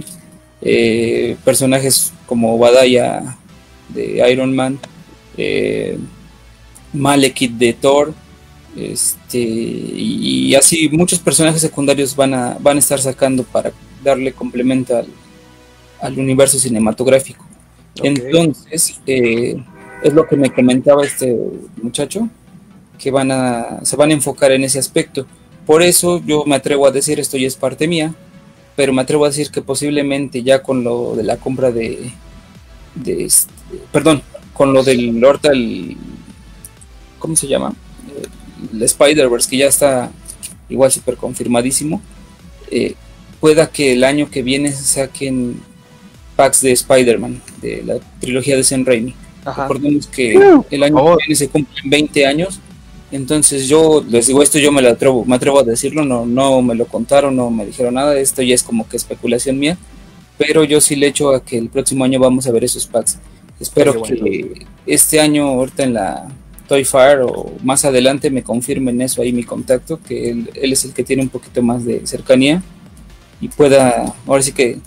Eh, personajes como Obadiah de Iron Man, eh, Malekith de Thor, este, y, y así muchos personajes secundarios van a, van a estar sacando para darle complemento al, al universo cinematográfico. Ok. Entonces, eh, es lo que me comentaba este muchacho, que van a, se van a enfocar en ese aspecto. Por eso yo me atrevo a decir, esto ya es parte mía, pero me atrevo a decir que posiblemente ya con lo de la compra de, de este, perdón, con lo del ahorita el, ¿cómo se llama? El Spider-Verse, que ya está igual súper confirmadísimo, eh, pueda que el año que viene saquen packs de Spider-Man, de la trilogía de Sam Raimi. Ajá. Recordemos que el año Oh. que viene se cumplen veinte años, entonces yo les digo, esto yo me lo atrevo, me atrevo a decirlo, no, no me lo contaron, no me dijeron nada, esto ya es como que especulación mía, pero yo sí le echo a que el próximo año vamos a ver esos packs. Espero Qué bueno. que este año, ahorita en la Toy Fair o más adelante, me confirmen eso ahí mi contacto, que él, él es el que tiene un poquito más de cercanía y pueda, ahora sí que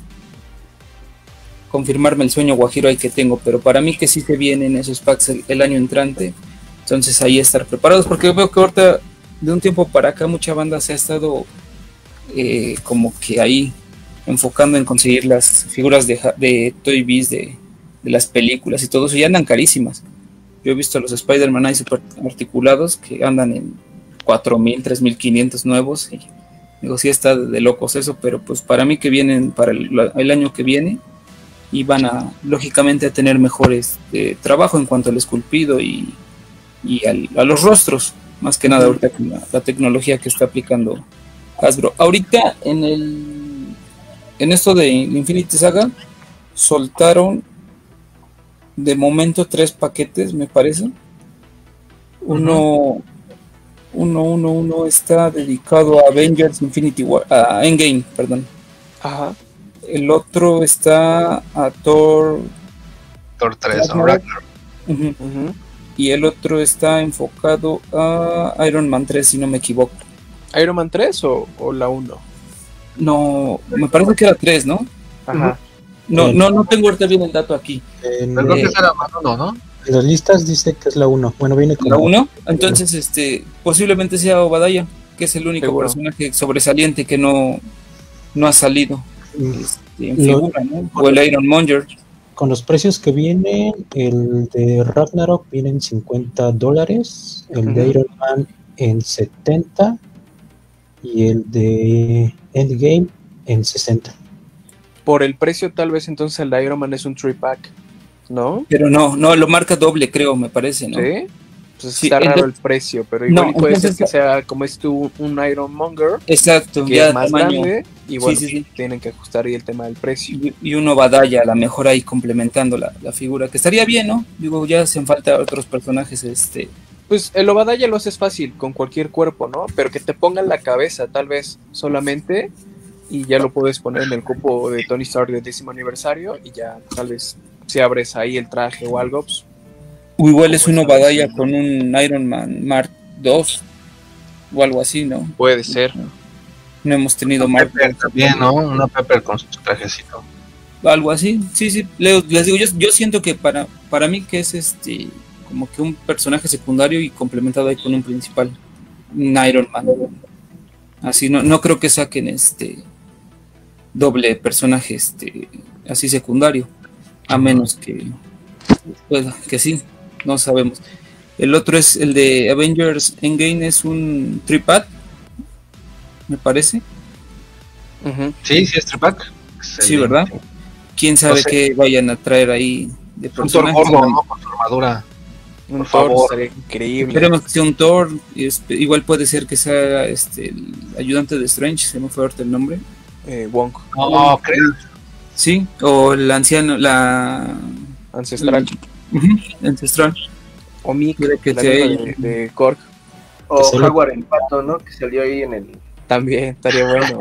confirmarme el sueño guajiro ahí que tengo, pero para mí que sí se vienen esos packs el, el año entrante, entonces ahí estar preparados, porque yo veo que ahorita de un tiempo para acá mucha banda se ha estado eh, como que ahí enfocando en conseguir las figuras de, de Toy Biz de, de las películas y todo eso, y andan carísimas. Yo he visto a los Spider-Man ahí super articulados que andan en cuatro mil, tres mil quinientos nuevos, y digo, sí está de locos eso, pero pues para mí que vienen para el, el año que viene y van a lógicamente a tener mejores eh, trabajo en cuanto al esculpido y, y al, a los rostros, más que nada ahorita con la, la tecnología que está aplicando Hasbro. Ahorita en el en esto de Infinity Saga soltaron de momento tres paquetes, me parece. Uno, uno, uno, uno está dedicado a Avengers Infinity War, a Endgame, perdón. Ajá. El otro está a Thor, Thor tres, ¿no? Ragnarok. Ragnarok. Ujú. Ujú. Y el otro está enfocado a Iron Man tres, si no me equivoco. ¿Iron Man tres o, o la uno? No, me parece que era tres, ¿no? Ajá. No, no, no tengo ahorita bien el dato aquí. En, Pero creo Eh, que será más uno, ¿no? en las listas dice que es la uno. Bueno, viene con ¿La uno? Entonces, este, posiblemente sea Obadiah, que es el único Seguro. personaje sobresaliente que no, no ha salido Mm, este, en Lo- figura, ¿no? O el Iron Monger. Con los precios que vienen, el de Ragnarok viene en cincuenta dólares, el de Ujú. Iron Man en setenta y el de Endgame en sesenta. Por el precio, tal vez entonces el de Iron Man es un three pack, ¿no? Pero no, no, lo marca doble, creo, me parece, ¿no? Sí. Pues Sí, está raro entonces- el precio, pero igual No, y puede ser entonces- que sea, como es tú, un Iron Monger, Exacto, que ya es más tamaño. grande, y bueno, sí, sí. tienen que ajustar ahí el tema del precio. Y, y uno Badaya, a lo mejor ahí complementando la, la figura, que estaría bien, ¿no? Digo, ya hacen falta otros personajes, este, Pues el Obadiah lo haces fácil con cualquier cuerpo, ¿no? Pero que te pongan la cabeza, tal vez solamente, y ya lo puedes poner en el cupo de Tony Stark del décimo aniversario, y ya tal vez si abres ahí el traje o algo, pues, o igual es una batalla con un Iron Man Mark dos o algo así, ¿no? Puede ser. No hemos tenido Una Mark Pepper también, ¿no? Una Pepper con su trajecito. algo así, sí, sí, les, les digo, yo, yo siento que para, para mí que es este como que un personaje secundario y complementado ahí con un principal, un Iron Man. Así, no, no creo que saquen este doble personaje este así secundario, a menos que pues, que sí, no sabemos. El otro es el de Avengers Endgame, es un tripad, me parece. Uh-huh. Sí, sí es tripack. Sí, ¿verdad? Quién sabe No sé. qué vayan a traer ahí de Un Thor personajes. gordo, ¿no? Con su armadura. Un Por Thor favor. estaría increíble. Esperemos que sea un Thor, y es- igual puede ser que sea este el ayudante de Strange, se me fue ahorita el nombre. Eh, Wong, No, creo. Sí, o el anciano, la ancestral. Ujú, ancestral. O Mick, Puede que la sea misma ella. de, de Korg. O Sí. Jaguar el Pato, ¿no? Que salió ahí en el... También estaría bueno.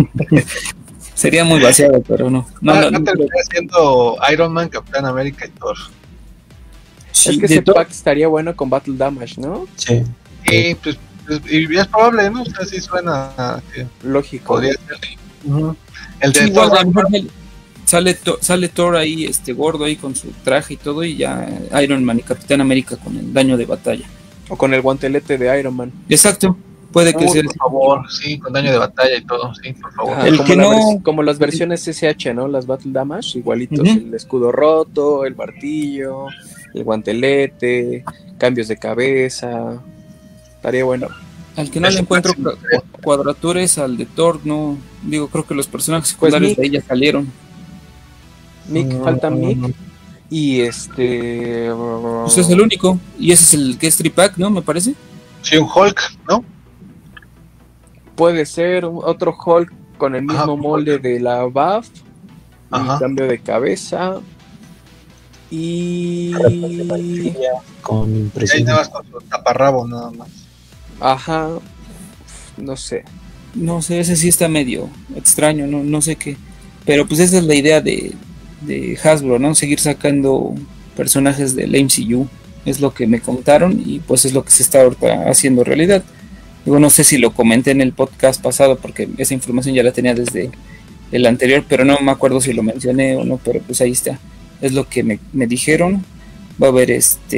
Sería muy vaciado, pero no. No, Va no, a no, terminar siendo Iron Man, Capitán América y Thor. sí, Es que de ese to- pack estaría bueno con Battle Damage, ¿no? Sí. Y pues, pues, y es probable, ¿no? O sea, sí suena a que Lógico. podría ser. Ujú. El de sí, igual, Thor a lo mejor sale- sale, Thor- sale Thor ahí, este gordo ahí con su traje y todo, y ya Iron Man y Capitán América con el daño de batalla. O con el guantelete de Iron Man. Exacto, puede que Uy, sea. por favor, sí, con daño de batalla y todo, sí, por favor. Ajá, El como, que la no- vers- como las versiones S H, ¿no? Las Battle Damage, igualitos. Ujú. El escudo roto, el martillo, el guantelete, cambios de cabeza. Estaría bueno. Al que no le Ese encuentro máximo, cua- cuadraturas al de Thor, no. Digo, creo que los personajes Pues secundarios Mick. de ella salieron. Mick, Mm, falta Mick. Y este. Pues es el único. Y ese es el que es tripack, ¿no? Me parece. Sí, un Hulk, ¿no? Puede ser un- otro Hulk con el mismo Ajá, molde de la B A F. Ajá. Y cambio de cabeza. Y. Con Y ahí impresión. nada más con su taparrabo, nada más. Ajá. No sé. No sé, ese sí está medio extraño, no, no sé qué. Pero pues esa es la idea de, de Hasbro, ¿no? Seguir sacando personajes del M C U. Es lo que me contaron y pues es lo que se está ahorita haciendo realidad. Digo, no sé si lo comenté en el podcast pasado porque esa información ya la tenía desde el anterior, pero no me acuerdo si lo mencioné o no, pero pues ahí está. Es lo que me, me dijeron. Va a haber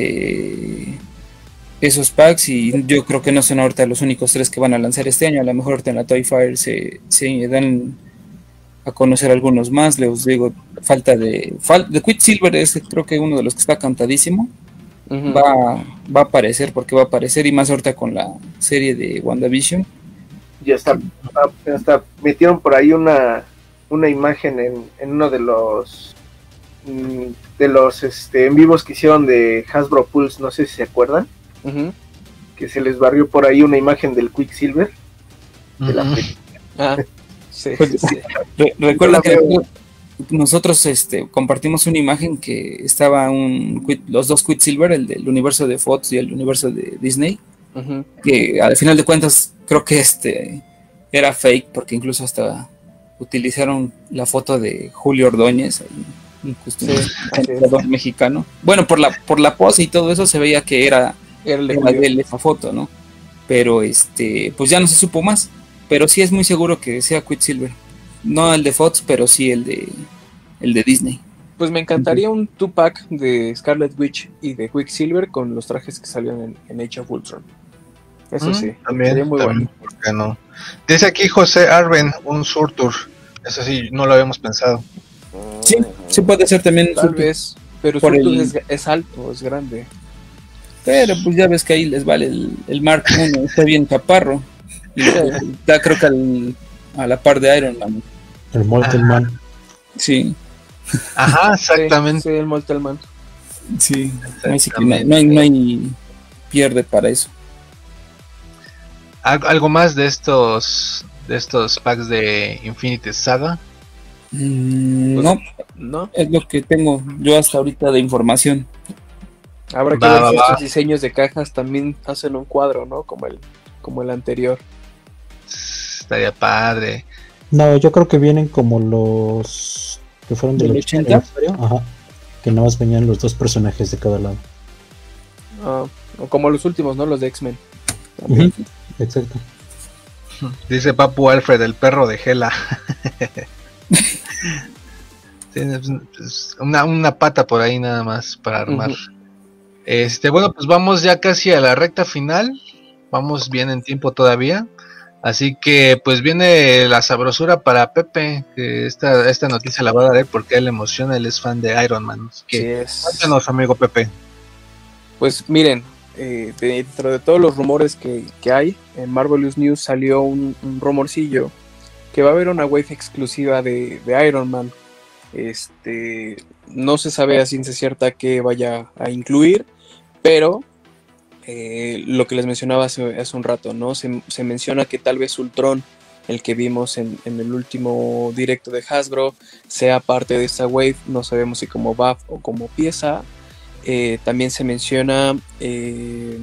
este esos packs y yo creo que no son ahorita los únicos tres que van a lanzar este año. A lo mejor ahorita en la Toy Fire se, se dan a conocer algunos más. Les digo, falta de fal, de Quicksilver es creo que uno de los que está cantadísimo. Ujú. Va, va a aparecer porque va a aparecer y más ahorita con la serie de WandaVision. Ya está, hasta metieron por ahí una, una imagen en, en uno de los mm, de los este, en vivos que hicieron de Hasbro Pulse, no sé si se acuerdan, Ujú. que se les barrió por ahí una imagen del Quicksilver de la Ujú. película. Ah, sí, Pues, sí, sí. Re- recuerda Yo que la veo. nosotros este, compartimos una imagen que estaba un Quick- los dos Quicksilver, el del universo de Fox y el universo de Disney, Ujú. que al final de cuentas creo que este era fake porque incluso hasta utilizaron la foto de Julio Ordóñez, ahí, un costume- Sí, así es. jugador mexicano. Bueno, por la por la pose y todo eso se veía que era, Era el de era Julio. de él esa foto, ¿no? Pero este, pues ya no se supo más. Pero sí es muy seguro que sea Quicksilver. No el de Fox, pero sí el de el de Disney. Pues me encantaría un two-pack de Scarlet Witch y de Quicksilver con los trajes que salieron en, en Age of Ultron. Eso Mm, sí, también, sería muy también, bueno. ¿por qué no? Dice aquí José Arben, un Surtur. Eso sí, no lo habíamos pensado. Sí, sí puede ser también. Tal Surtur. vez, pero Por Surtur el- es, es alto, es grande. Pero pues ya ves que ahí les vale el, el Mark uno, está bien caparro. Y pues, está creo que al- a la par de Iron Man. El Molten Man. Sí, Ajá, exactamente. Sí, sí, el Moltelman. sí. Así que no, hay- no hay, no hay pierde para eso. Al- Algo más de estos de estos packs de Infinity Saga. Mm, Pues, no, ¿No? es lo que tengo yo hasta ahorita de información. Habrá que Va, ver va, si va. estos diseños de cajas también hacen un cuadro, ¿no? Como el, como el anterior. Estaría padre. No, yo creo que vienen como los que fueron del ¿Del ochenta ochenta? aniversario. Ajá. que nada más venían los dos personajes de cada lado. Uh, o como los últimos, ¿no? Los de X-Men. Uh-huh. Exacto. Dice Papu Alfred, el perro de Hela. Tiene pues, una, una pata por ahí nada más para armar. Uh-huh. Este, bueno, pues vamos ya casi a la recta final. Vamos bien en tiempo todavía. Así que pues viene la sabrosura para Pepe, que esta, esta noticia la va a dar porque a él le emociona, él es fan de Iron Man. Así que, sí es. Cuéntanos, amigo Pepe. Pues miren, eh, dentro de todos los rumores que, que hay, en Marvelous News salió un, un rumorcillo que va a haber una wave exclusiva de, de Iron Man. Este, no se sabe a ciencia cierta qué vaya a incluir, pero Eh, lo que les mencionaba hace, hace un rato, ¿no? Se, se menciona que tal vez Ultron, el que vimos en, en el último directo de Hasbro, sea parte de esta wave, no sabemos si como buff o como pieza. Eh, también se menciona eh,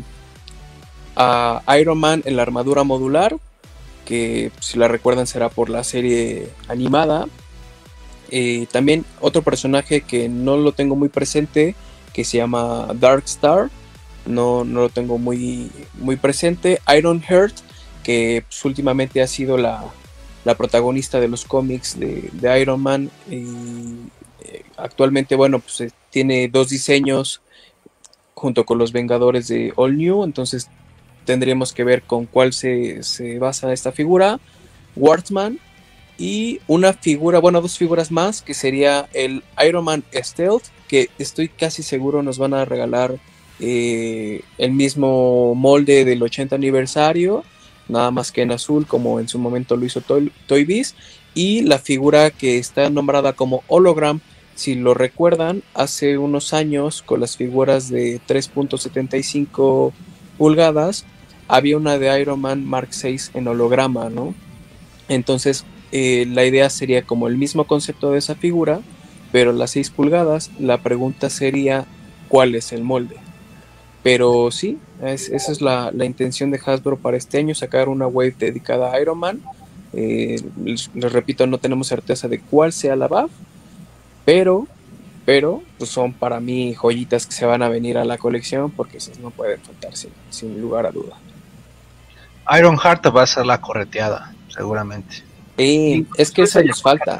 a Iron Man en la armadura modular, que si la recuerdan será por la serie animada. Eh, también otro personaje que no lo tengo muy presente, que se llama Darkstar. No, no lo tengo muy, muy presente. Ironheart, que pues, últimamente ha sido la, la protagonista de los cómics de, de Iron Man. Y eh, actualmente, bueno, pues eh, tiene dos diseños junto con los Vengadores de All New. Entonces tendríamos que ver con cuál se, se basa esta figura. Wartman. Y una figura, bueno, dos figuras más, que sería el Iron Man Stealth, que estoy casi seguro nos van a regalar Eh, el mismo molde del ochenta aniversario, nada más que en azul, como en su momento lo hizo Toy, Toy Biz, y la figura que está nombrada como Hologram. Si lo recuerdan, hace unos años con las figuras de tres punto setenta y cinco pulgadas había una de Iron Man Mark seis en holograma, ¿no? Entonces eh, la idea sería como el mismo concepto de esa figura, pero las seis pulgadas. La pregunta sería ¿cuál es el molde? Pero sí, es, esa es la, la intención de Hasbro para este año, sacar una wave dedicada a Iron Man. Eh, les, les repito, no tenemos certeza de cuál sea la buff, pero, pero pues son para mí joyitas que se van a venir a la colección, porque esas no pueden faltar sin, sin lugar a duda. Ironheart va a ser la correteada, seguramente. Eh, sí, es que esa nos falta.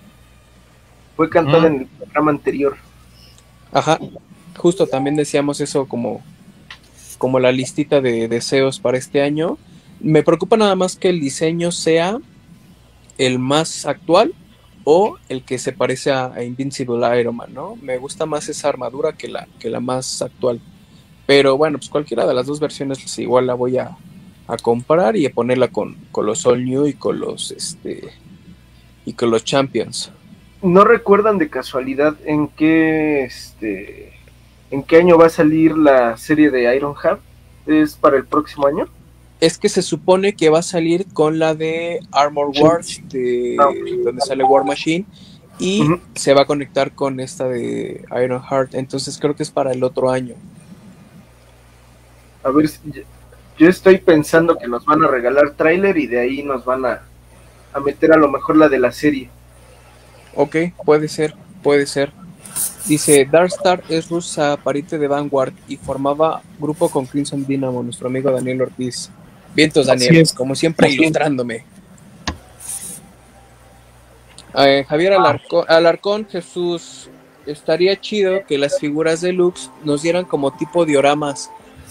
Fue cantada ¿Mm? en el programa anterior. Ajá. Justo también decíamos eso como, como la listita de deseos para este año. Me preocupa nada más que el diseño sea el más actual o el que se parece a, a Invincible Iron Man, ¿no? Me gusta más esa armadura que la, que la más actual. Pero bueno, pues cualquiera de las dos versiones pues igual la voy a, a comprar y a ponerla con, con los All New y con los este y con los Champions. ¿No recuerdan de casualidad en qué este ¿En qué año va a salir la serie de Ironheart? ¿Es para el próximo año? Es que se supone que va a salir con la de Armor Wars, de, ah, okay. donde sale War Machine, y uh-huh. se va a conectar con esta de Ironheart. Entonces creo que es para el otro año. A ver, yo estoy pensando que nos van a regalar tráiler y de ahí nos van a, a meter a lo mejor la de la serie. Ok, puede ser, puede ser. Dice, Darkstar es rusa, pariente de Vanguard y formaba grupo con Crimson Dynamo, nuestro amigo Daniel Ortiz. Vientos, Daniel, como siempre ilustrándome. Eh, Javier Alarcón, Alarcón, Jesús, estaría chido que las figuras deluxe nos dieran como tipo dioramas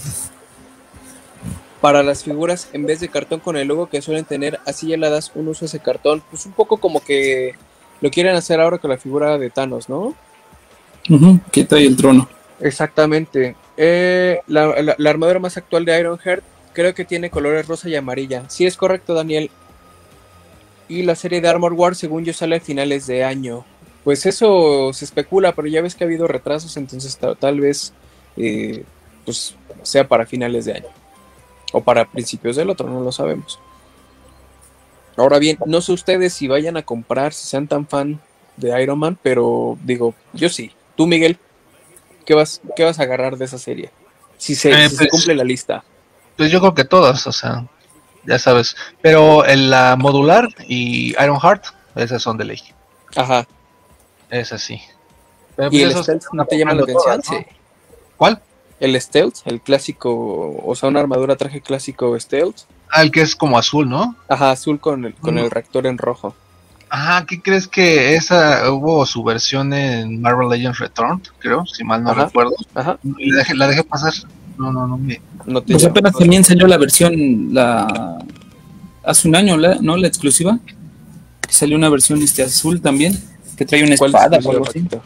para las figuras en vez de cartón con el logo que suelen tener, así ya le das un uso a ese cartón. Pues un poco como que lo quieren hacer ahora con la figura de Thanos, ¿no? Uh-huh, que trae el trono. Exactamente. Eh, la, la, la armadura más actual de Ironheart creo que tiene colores rosa y amarilla. Sí, es correcto, Daniel. Y la serie de Armor Wars, según yo, sale a finales de año. Pues eso se especula, pero ya ves que ha habido retrasos, entonces tal, tal vez eh, pues sea para finales de año. O para principios del otro, no lo sabemos. Ahora bien, no sé ustedes si vayan a comprar, si sean tan fan de Iron Man, pero digo, yo sí. Tú, Miguel, ¿qué vas, qué vas a agarrar de esa serie? Si se, eh, si pues, se cumple la lista. Pues yo creo que todas, o sea, ya sabes. Pero en la modular y Ironheart, esas son de ley. Ajá. Es así. Pero, ¿Y pues, el eso stealth se no te llama la comprando atención? todas, ¿no? Sí. ¿Cuál? El stealth, el clásico, o sea, una armadura traje clásico stealth. Ah, el que es como azul, ¿no? Ajá, azul con el, con Mm. el reactor en rojo. Ajá, ¿qué crees que esa hubo su versión en Marvel Legends Return? Creo, si mal no Ajá. recuerdo. Ajá, Y la dejé, la dejé pasar. No, no, no me. no te Pues llama. apenas también salió la versión, la hace un año, la, ¿no? La exclusiva. Salió una versión este azul también, que trae una ¿Cuál espada o exclusiva, algo así. Paquito?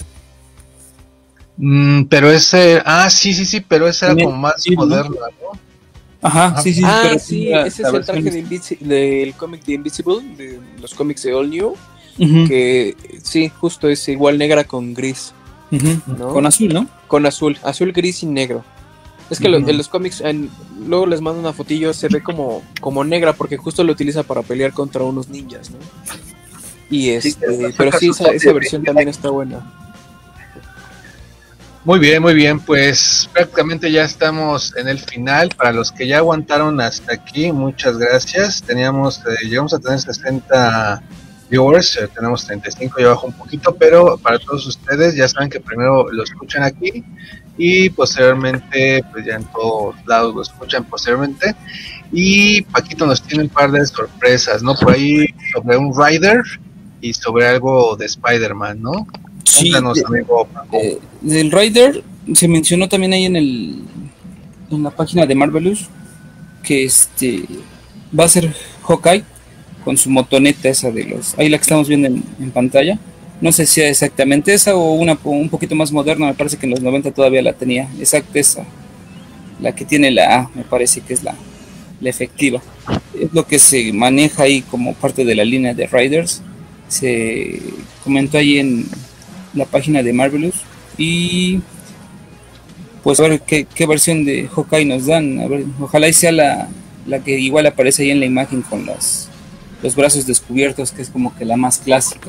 Mm, pero ese. Ah, sí, sí, sí, pero esa era También, como más sí, ¿no? moderna, ¿no? Ajá, Ajá. sí, sí, Ah, pero sí, la- ese la es el versión traje de Invici- del cómic de Invisible, de los cómics de All New, Ujú, que sí, justo es igual negra con gris, ujú. ¿no? Con azul, ¿no? Con azul, azul, gris y negro. Es que lo- Ujú. en los cómics, en- luego les mando una fotillo, se ve como, como negra porque justo lo utiliza para pelear contra unos ninjas, ¿no? Y Sí, este, que saca pero sí, su esa, copia esa de versión ninja. también está buena. Muy bien, muy bien, pues prácticamente ya estamos en el final. Para los que ya aguantaron hasta aquí, muchas gracias. Teníamos, eh, llegamos a tener sesenta viewers, eh, tenemos treinta y cinco, ya bajó un poquito, pero para todos ustedes ya saben que primero lo escuchan aquí y posteriormente, pues ya en todos lados lo escuchan posteriormente. Y Paquito nos tiene un par de sorpresas, ¿no? Por ahí sobre un Rider y sobre algo de Spider-Man, ¿no? Sí, Cuéntanos, de- amigo Paco. eh, del Rider se mencionó también ahí en el en la página de Marvelous que este va a ser Hawkeye con su motoneta esa de los, ahí la que estamos viendo en, en pantalla. No sé si es exactamente esa o una un poquito más moderna, me parece que en los noventa todavía la tenía. Exacta esa, la que tiene la A, me parece que es la, la efectiva. Es lo que se maneja ahí como parte de la línea de Riders. Se comentó ahí en la página de Marvelous y pues a ver qué, qué versión de Hawkeye nos dan. A ver, ojalá y sea la, la que igual aparece ahí en la imagen con las, los brazos descubiertos, que es como que la más clásica.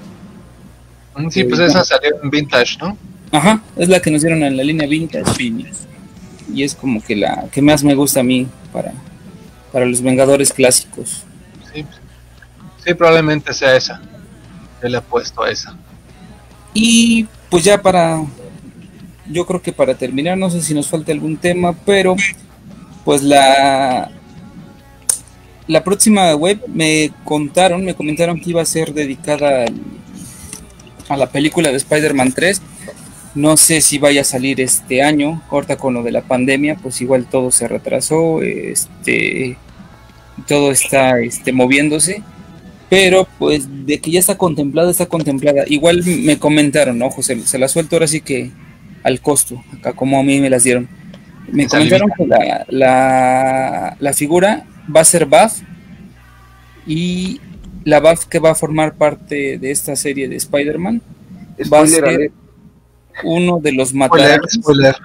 Sí, pues esa salió en Vintage, ¿no? Ajá, es la que nos dieron en la línea Vintage y, y es como que la que más me gusta a mí para, para los Vengadores clásicos. Sí, sí, probablemente sea esa. Yo le apuesto a esa. Y pues ya para, yo creo que para terminar, no sé si nos falta algún tema, pero pues la, la próxima web me contaron, me comentaron que iba a ser dedicada al, a la película de Spider-Man tres. No sé si vaya a salir este año, corta con lo de la pandemia, pues igual todo se retrasó, este, todo está este, moviéndose. Pero pues de que ya está contemplada, está contemplada. Igual me comentaron, ¿no, José? Se la suelto ahora sí que al costo, acá como a mí me las dieron. Me comentaron que la, la, la figura va a ser B A F y la B A F que va a formar parte de esta serie de Spider-Man va a ser alert. uno de los Spoiler, matarañas. spoiler.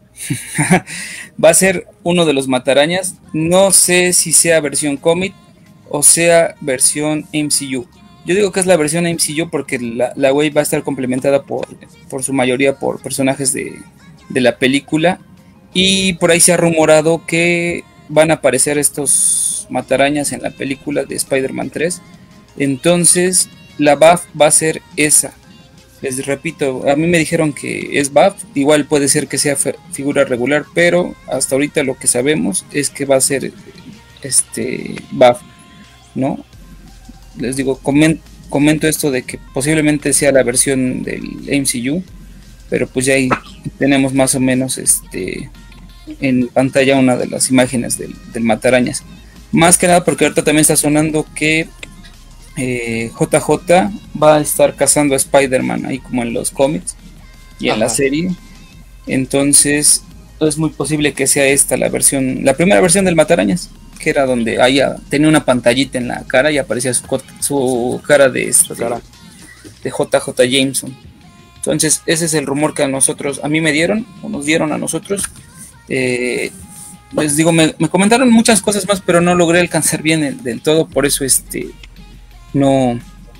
Va a ser uno de los matarañas. No sé si sea versión cómic o sea versión M C U. Yo digo que es la versión M C U porque la, la wave va a estar complementada por, por su mayoría por personajes de, de la película. Y por ahí se ha rumorado que van a aparecer estos matarañas en la película de Spider-Man tres. Entonces la B A F va a ser esa. Les repito, a mí me dijeron que es B A F, igual puede ser que sea figura regular, pero hasta ahorita lo que sabemos es que va a ser este B A F, ¿no? Les digo, coment, comento esto de que posiblemente sea la versión del M C U, pero pues ya ahí tenemos más o menos este en pantalla una de las imágenes del, del matarañas. Más que nada porque ahorita también está sonando que eh, J J va a estar cazando a Spider-Man ahí como en los cómics y en Ajá. la serie. Entonces es muy posible que sea esta la versión, la primera versión del matarañas, que era donde ella tenía una pantallita en la cara y aparecía su, su cara de este, cara. de J J Jameson. Entonces ese es el rumor que a nosotros, a mí me dieron, o nos dieron a nosotros. Eh, les digo, me, me comentaron muchas cosas más, pero no logré alcanzar bien el, del todo, por eso este no,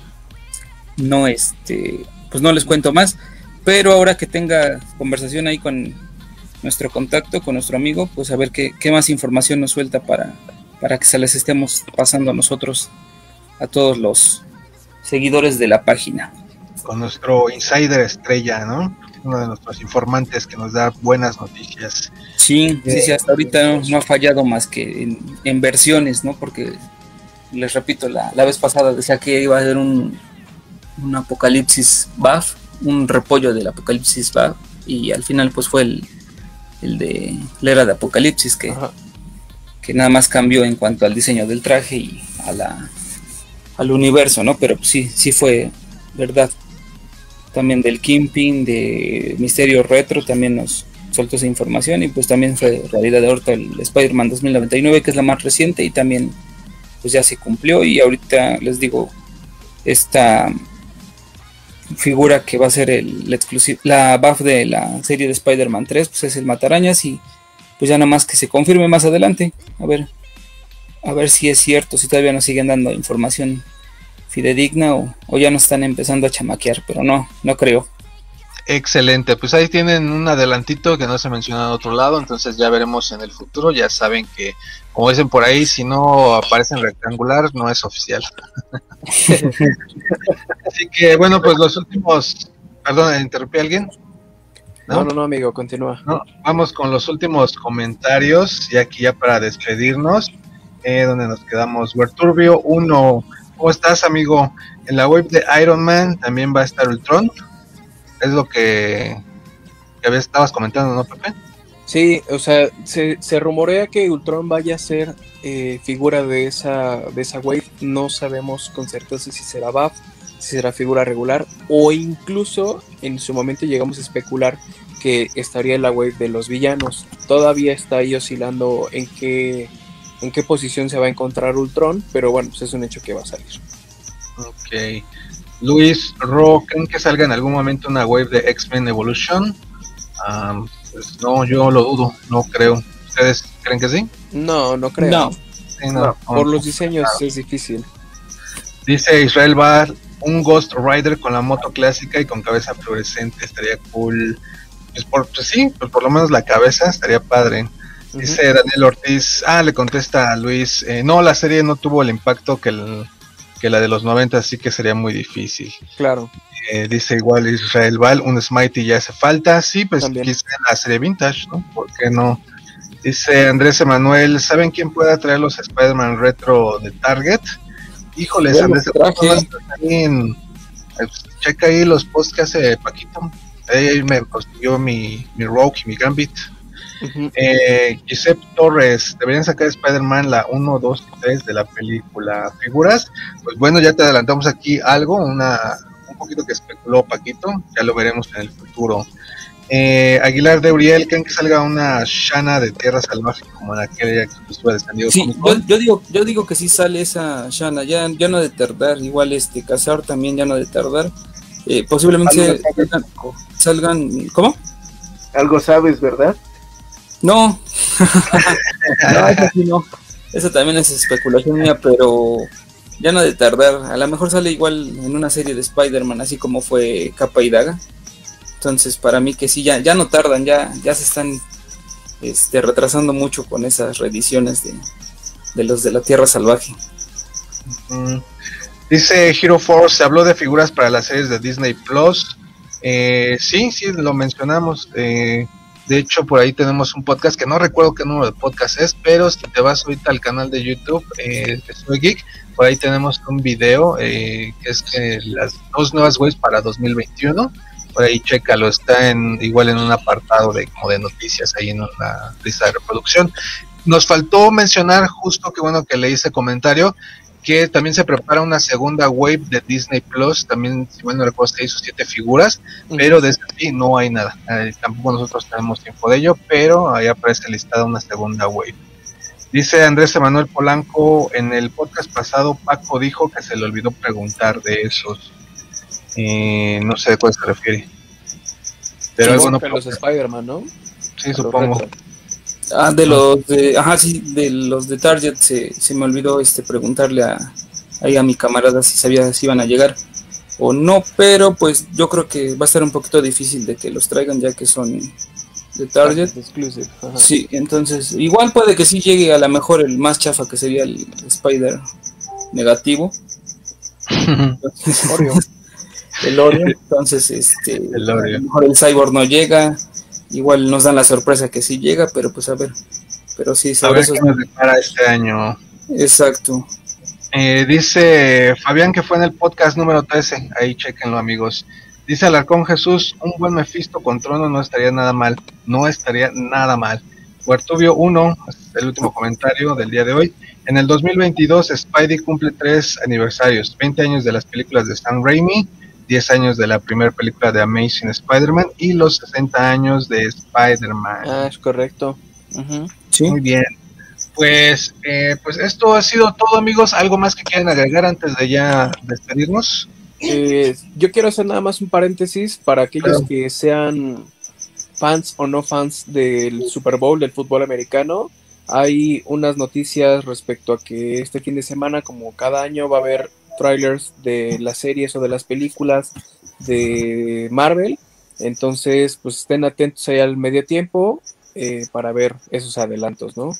no este, pues no les cuento más. Pero ahora que tenga conversación ahí con nuestro contacto, con nuestro amigo, pues a ver qué, qué más información nos suelta para, para que se les estemos pasando a nosotros, a todos los seguidores de la página. con nuestro insider estrella, ¿no? Uno de nuestros informantes que nos da buenas noticias. Sí, sí, sí, hasta ahorita no, no ha fallado más que en, en versiones, ¿no? Porque, les repito, la, la vez pasada decía que iba a haber un, un Apocalipsis B A F, un repollo del Apocalipsis B A F, y al final pues fue el, el de la era de Apocalipsis, que, que nada más cambió en cuanto al diseño del traje y a la, al universo, ¿no? Pero pues, sí, sí fue verdad. También del Kingpin, de Misterio Retro, también nos soltó esa información, y pues también fue realidad de ahorita el Spider-Man dos mil noventa y nueve, que es la más reciente, y también pues ya se cumplió. Y ahorita les digo, esta figura que va a ser el, el exclusivo, la B A F de la serie de Spider-Man tres, pues es el Matarañas, y pues ya nada más que se confirme más adelante, a ver, a ver si es cierto, si todavía nos siguen dando información fidedigna o, o ya nos están empezando a chamaquear, pero no, no creo. Excelente, pues ahí tienen un adelantito que no se menciona en otro lado, entonces ya veremos en el futuro. Ya saben que, como dicen por ahí, si no aparece en rectangular no es oficial. Así que bueno, pues los últimos, perdón, ¿interrumpí a alguien? No, no, no, no, amigo, continúa. No, vamos con los últimos comentarios, y aquí ya para despedirnos, eh, donde nos quedamos. Werturbio uno, ¿cómo estás, amigo? En la web de Iron Man también va a estar Ultron. Es lo que, que habías, estabas comentando, ¿no, Pepe? Sí, o sea, se, se rumorea que Ultron vaya a ser eh, figura de esa, de esa wave. No sabemos con certeza si será B A F, si será figura regular, o incluso en su momento llegamos a especular que estaría en la wave de los villanos. Todavía está ahí oscilando en qué, en qué posición se va a encontrar Ultron, pero bueno, pues es un hecho que va a salir. Ok. Luis Ro, ¿creen que salga en algún momento una wave de X-Men Evolution? Um, pues no, yo lo dudo, no creo. ¿Ustedes creen que sí? No, no creo. No, Sí, no, no, por no, los diseños no. es difícil. Dice Israel Bar, un Ghost Rider con la moto clásica y con cabeza fluorescente, estaría cool. Pues, por, pues sí, pues por lo menos la cabeza estaría padre. Dice uh-huh. Daniel Ortiz, ah, le contesta a Luis, eh, no, la serie no tuvo el impacto que el... que la de los noventa, así que sería muy difícil. Claro. Eh, dice igual Israel Val, un Smitey ya hace falta. Sí, pues También. quizá en la serie vintage, ¿no? ¿Por qué no? Dice Andrés Emanuel, ¿saben quién pueda traer los Spider-Man retro de Target? Híjoles, Bueno, Andrés, ahí en, checa ahí los posts que hace Paquito. Ahí me consiguió mi, mi Rogue y mi Gambit. Uh-huh. eh, Giuseppe Torres, deberían sacar Spider-Man la uno, dos y tres de la película. ¿Figuras? Pues bueno, ya te adelantamos aquí algo, una un poquito que especuló Paquito, ya lo veremos en el futuro. eh, Aguilar de Uriel, ¿creen que salga una Shanna de Tierra Salvaje como la que estuvo de San Diego? Sí, yo, yo digo yo digo que sí sale esa Shanna, ya, ya no ha de tardar, igual este Cazar también ya no ha de tardar. eh, posiblemente salgan, salgan, ¿cómo? Algo sabes, ¿verdad? No, no, eso sí no. Eso también es especulación mía, pero ya no de tardar. A lo mejor sale igual en una serie de Spider-Man, así como fue Capa y Daga. Entonces, para mí que sí, ya, ya no tardan, ya, ya se están este, retrasando mucho con esas reediciones de, de los de la Tierra Salvaje. Mm. Dice Hero Force, se habló de figuras para las series de Disney Plus. Eh, sí, sí, lo mencionamos. Eh, De hecho, por ahí tenemos un podcast que no recuerdo qué número de podcast es, pero si te vas ahorita al canal de YouTube, eh, Soy Geek, por ahí tenemos un video eh, que es que las dos nuevas waves para dos mil veintiuno. Por ahí chécalo, está en igual en un apartado de como de noticias ahí en una lista de reproducción. Nos faltó mencionar, justo que bueno que leí ese comentario, que también se prepara una segunda wave de Disney Plus, también, si mal no recuerdo, se hizo siete figuras, uh-huh. pero de este sí no hay nada, eh, tampoco nosotros tenemos tiempo de ello, pero ahí aparece listada una segunda wave. Dice Andrés Emanuel Polanco, en el podcast pasado Paco dijo que se le olvidó preguntar de esos, eh, no sé de cuál se refiere. Pero sí, algo no los Spider-Man, ¿no? Sí, a supongo. Ah, de los de, ajá, sí, de los de Target se, se me olvidó este preguntarle a, ahí a mi camarada si sabía si iban a llegar o no, pero pues yo creo que va a estar un poquito difícil de que los traigan ya que son de Target. Exclusive. Ajá. Sí, entonces igual puede que sí llegue a lo mejor el más chafa que sería el Spider negativo. el Oreo, entonces este, El Oreo. a lo mejor el Cyborg no llega, igual nos dan la sorpresa que sí llega, pero pues a ver, pero sí, A sobre ver eso. qué nos depara este año. Exacto. Eh, dice Fabián que fue en el podcast número trece, ahí chequenlo amigos. Dice Alarcón Jesús, un buen Mephisto con Trono no estaría nada mal, no estaría nada mal. Huertubio uno, el último comentario del día de hoy. En el dos mil veintidós Spidey cumple tres aniversarios, veinte años de las películas de Sam Raimi, diez años de la primera película de Amazing Spider-Man y los sesenta años de Spider-Man. Ah, es correcto. Uh-huh. Sí. Muy bien. Pues, eh, pues esto ha sido todo amigos, ¿algo más que quieran agregar antes de ya despedirnos? Eh, yo quiero hacer nada más un paréntesis para aquellos Claro. que sean fans o no fans del Super Bowl, del fútbol americano. Hay unas noticias respecto a que este fin de semana, como cada año, va a haber trailers de las series o de las películas de Marvel. Entonces, pues estén atentos ahí al medio tiempo eh, para ver esos adelantos, ¿no?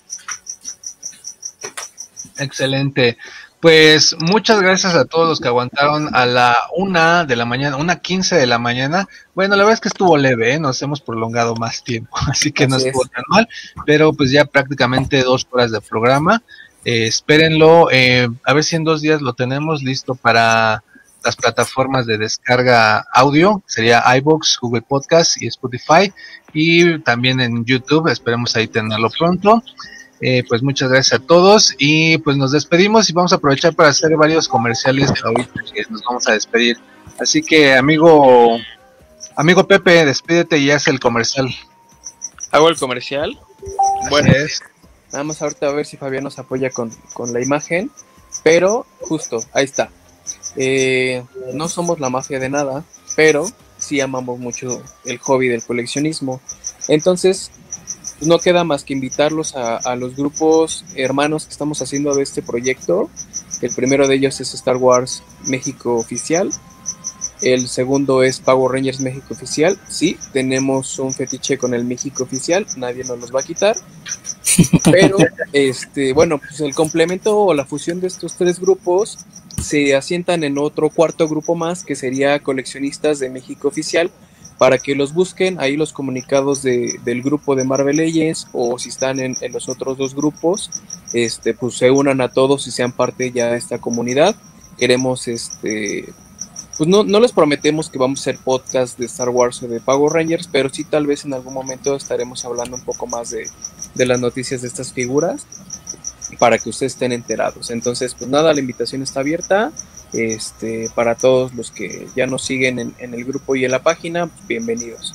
Excelente. Pues muchas gracias a todos los que aguantaron a la una de la mañana, una quince de la mañana. Bueno, la verdad es que estuvo leve, ¿eh? Nos hemos prolongado más tiempo, así que no Así estuvo es. tan mal, pero pues ya prácticamente dos horas de programa. Eh, espérenlo, eh, a ver si en dos días lo tenemos listo para las plataformas de descarga audio, sería iVoox, Google Podcast y Spotify, y también en YouTube, esperemos ahí tenerlo pronto. Eh, pues muchas gracias a todos y pues nos despedimos y vamos a aprovechar para hacer varios comerciales ahorita que nos vamos a despedir. Así que amigo, amigo Pepe, despídete y haz el comercial. ¿Hago el comercial? Así Bueno, es. nada más ahorita a ver si Fabián nos apoya con, con la imagen, pero justo, ahí está. Eh, no somos la mafia de nada, pero sí amamos mucho el hobby del coleccionismo. Entonces, pues no queda más que invitarlos a, a los grupos hermanos que estamos haciendo de este proyecto. El primero de ellos es Star Wars México Oficial. El segundo es Power Rangers México Oficial. Sí, tenemos un fetiche con el México Oficial, nadie nos los va a quitar. Pero, este, bueno, pues el complemento o la fusión de estos tres grupos se asientan en otro cuarto grupo más, que sería Coleccionistas de México Oficial, para que los busquen ahí los comunicados de, del grupo de Marvel Legends, o si están en, en los otros dos grupos, este, pues se unan a todos y sean parte ya de esta comunidad. Queremos, este, pues no, no les prometemos que vamos a hacer podcast de Star Wars o de Power Rangers, pero sí tal vez en algún momento estaremos hablando un poco más de, de las noticias de estas figuras, para que ustedes estén enterados. Entonces, pues nada, la invitación está abierta. Este, para todos los que ya nos siguen en, en el grupo y en la página, pues bienvenidos.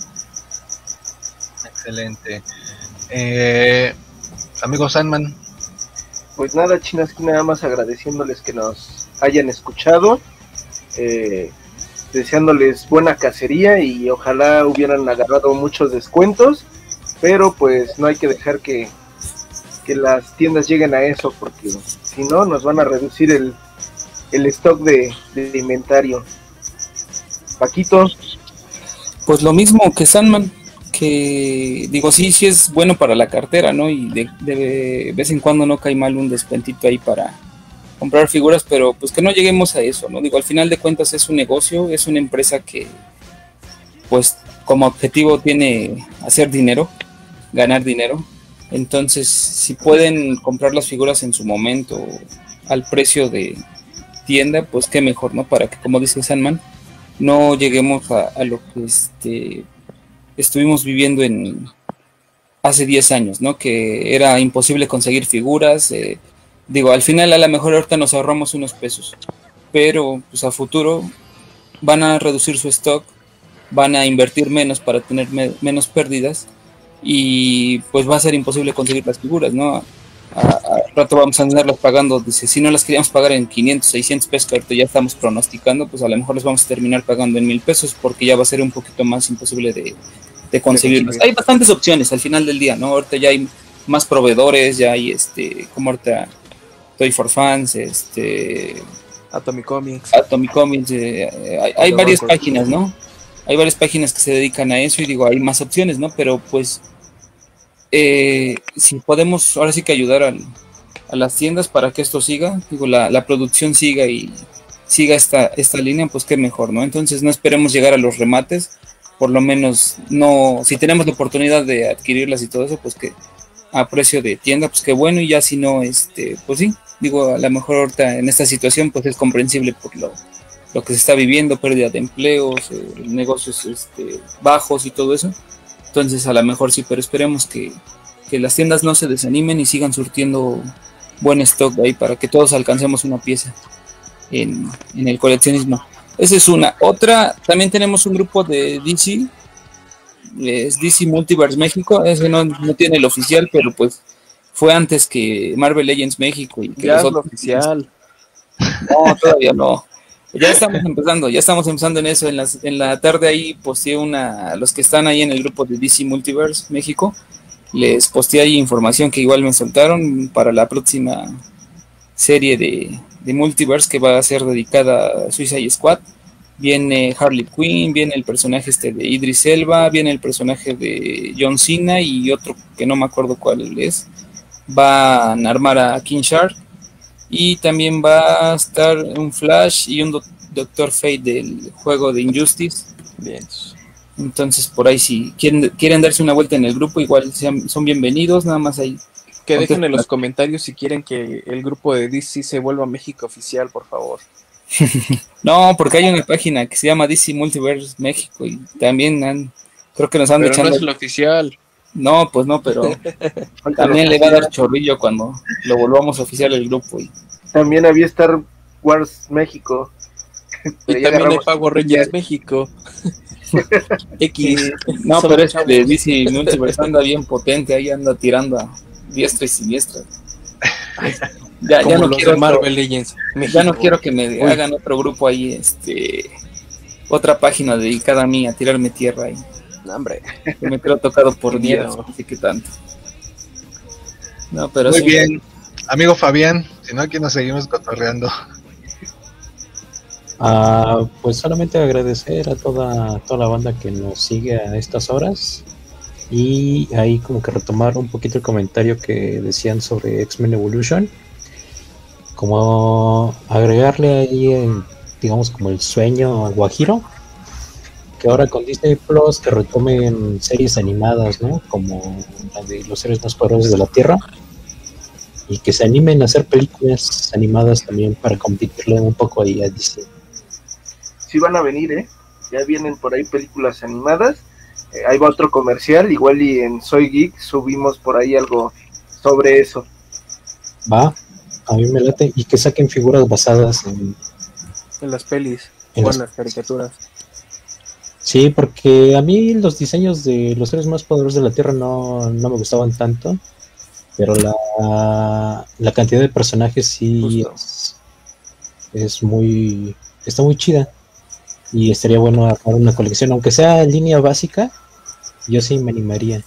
Excelente. Eh, amigo Sandman. Pues nada, Chinaski, nada más agradeciéndoles que nos hayan escuchado, eh, deseándoles buena cacería y ojalá hubieran agarrado muchos descuentos, pero pues no hay que dejar que, que las tiendas lleguen a eso, porque si no nos van a reducir el el stock de, de inventario. Paquito. Pues lo mismo que Sandman, que digo, sí, sí es bueno para la cartera, ¿no? Y de, de vez en cuando no cae mal un descuentito ahí para comprar figuras, pero pues que no lleguemos a eso, ¿no? Digo, al final de cuentas es un negocio, es una empresa que pues como objetivo tiene hacer dinero, ganar dinero. Entonces, si pueden comprar las figuras en su momento al precio de tienda, pues qué mejor, ¿no? Para que, como dice Sandman, no lleguemos a, a lo que este, estuvimos viviendo en hace diez años, ¿no? Que era imposible conseguir figuras. Eh, digo, al final a lo mejor ahorita nos ahorramos unos pesos, pero pues a futuro van a reducir su stock, van a invertir menos para tener me menos pérdidas y pues va a ser imposible conseguir las figuras, ¿no? Al rato vamos a andarlas pagando, dice, si no las queríamos pagar en quinientos, seiscientos pesos, que ahorita ya estamos pronosticando, pues a lo mejor las vamos a terminar pagando en mil pesos, porque ya va a ser un poquito más imposible de, de conseguirlas. Hay bastantes opciones al final del día, ¿no? Ahorita ya hay más proveedores, ya hay este, como ahorita Toy for Fans, este Atomic Comics. Atomic Comics, eh, hay, hay varias páginas, ¿no? Hay varias páginas que se dedican a eso y digo, hay más opciones, ¿no? Pero pues Eh, si podemos ahora sí que ayudar al, a las tiendas para que esto siga, digo, la, la producción siga y, siga esta, esta línea, pues qué mejor, ¿no? Entonces no esperemos llegar a los remates, por lo menos no, si tenemos la oportunidad de adquirirlas y todo eso, pues que a precio de tienda, pues qué bueno, y ya si no, este, pues sí, digo, a lo mejor ahorita en esta situación, pues es comprensible por lo, lo que se está viviendo, pérdida de empleos, eh, negocios este, bajos y todo eso, entonces a lo mejor sí, pero esperemos que, que las tiendas no se desanimen y sigan surtiendo buen stock ahí para que todos alcancemos una pieza en, en el coleccionismo. Esa es una. Otra, también tenemos un grupo de D C, es D C Multiverse México, ese no, no tiene el oficial, pero pues fue antes que Marvel Legends México. Y que ya es lo oficial. No, todavía no. Ya estamos empezando, ya estamos empezando en eso. En, las, en la tarde ahí posteé una, los que están ahí en el grupo de D C Multiverse México, les posteé ahí información que igual me soltaron para la próxima serie de, de Multiverse que va a ser dedicada a Suicide Squad. Viene Harley Quinn, viene el personaje este de Idris Elba, viene el personaje de John Cena y otro que no me acuerdo cuál es. Van a armar a King Shark y también va a estar un Flash y un do- Doctor Fate del juego de Injustice. Bien. Entonces por ahí si quieren, quieren darse una vuelta en el grupo, igual sean, son bienvenidos, nada más ahí. Que dejen en los comentarios si quieren que el grupo de D C se vuelva México oficial, por favor. No, porque hay una página que se llama D C Multiverse México y también han, creo que nos han Pero echando... no es el oficial. No, pues no, pero también le va a dar chorrillo cuando lo volvamos oficial el grupo. Y... También había Star Wars México. Y también hay Power Rangers México. X. No, pero es de D C Multiverse anda bien potente, ahí anda tirando a diestra y siniestra. Ya, ya no quiero Marvel otro, Legends México. Ya no quiero que me Uy. hagan otro grupo ahí, este, otra página dedicada a mí, a tirarme tierra ahí. No, hombre. Me creo tocado por Miedo. Dios, así que tanto. No, pero Muy sí. bien, amigo Fabián, si no aquí nos seguimos cotorreando. Ah, pues solamente agradecer a toda, toda la banda que nos sigue a estas horas y ahí como que retomar un poquito el comentario que decían sobre X-Men Evolution, como agregarle ahí el, digamos como el sueño a Guajiro, que ahora con Disney Plus que retomen series animadas, ¿no? Como la de los seres más poderosos de la Tierra, y que se animen a hacer películas animadas también para competirle un poco ahí a Disney. Sí van a venir, ¿eh? Ya vienen por ahí películas animadas. Eh, ahí va otro comercial, igual y en Soy Geek subimos por ahí algo sobre eso. Va, a mí me late, y que saquen figuras basadas en... En las pelis En o las- en las caricaturas. Sí, porque a mí los diseños de los seres más poderosos de la Tierra no, no me gustaban tanto, pero la, la cantidad de personajes sí Justo. es, es muy... está muy chida. Y estaría bueno armar una colección, aunque sea en línea básica, yo sí me animaría.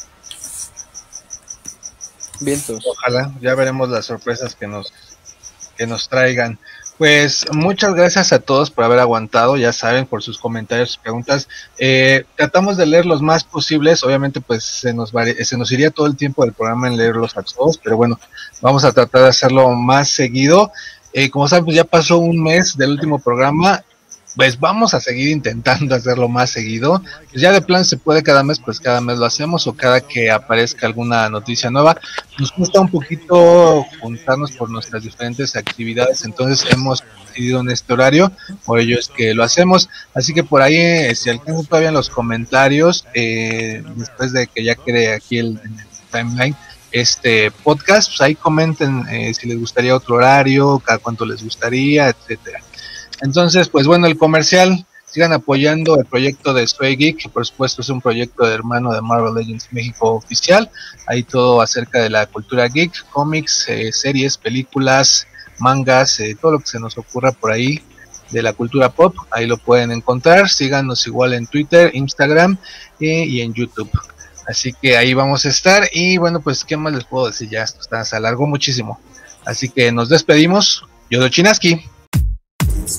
Vientos. Ojalá, ya veremos las sorpresas que nos que nos traigan. Pues muchas gracias a todos por haber aguantado, ya saben, por sus comentarios, sus preguntas. Eh, tratamos de leer los más posibles, obviamente pues se nos vari- se nos iría todo el tiempo del programa en leerlos a todos, pero bueno, vamos a tratar de hacerlo más seguido. Eh, como saben, pues ya pasó un mes del último programa, pues vamos a seguir intentando hacerlo más seguido. Pues ya de plan se puede cada mes, pues cada mes lo hacemos, o cada que aparezca alguna noticia nueva. Nos cuesta un poquito juntarnos por nuestras diferentes actividades, entonces hemos decidido en este horario, por ello es que lo hacemos. Así que por ahí, eh, si alcanzan todavía en los comentarios, eh, después de que ya quede aquí el, en el timeline este podcast, pues ahí comenten eh, si les gustaría otro horario, cada cuánto les gustaría, etcétera. Entonces, pues bueno, el comercial, sigan apoyando el proyecto de Stray Geek, que por supuesto es un proyecto de hermano de Marvel Legends México oficial. Ahí todo acerca de la cultura geek, cómics, eh, series, películas, mangas, eh, todo lo que se nos ocurra por ahí de la cultura pop, ahí lo pueden encontrar. Síganos igual en Twitter, Instagram eh, y en YouTube. Así que ahí vamos a estar. Y bueno, pues qué más les puedo decir, ya esto está, se alargó muchísimo. Así que nos despedimos. Yo soy Chinaski.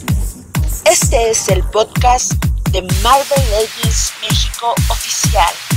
Este es el podcast de Marvel Legends México Oficial.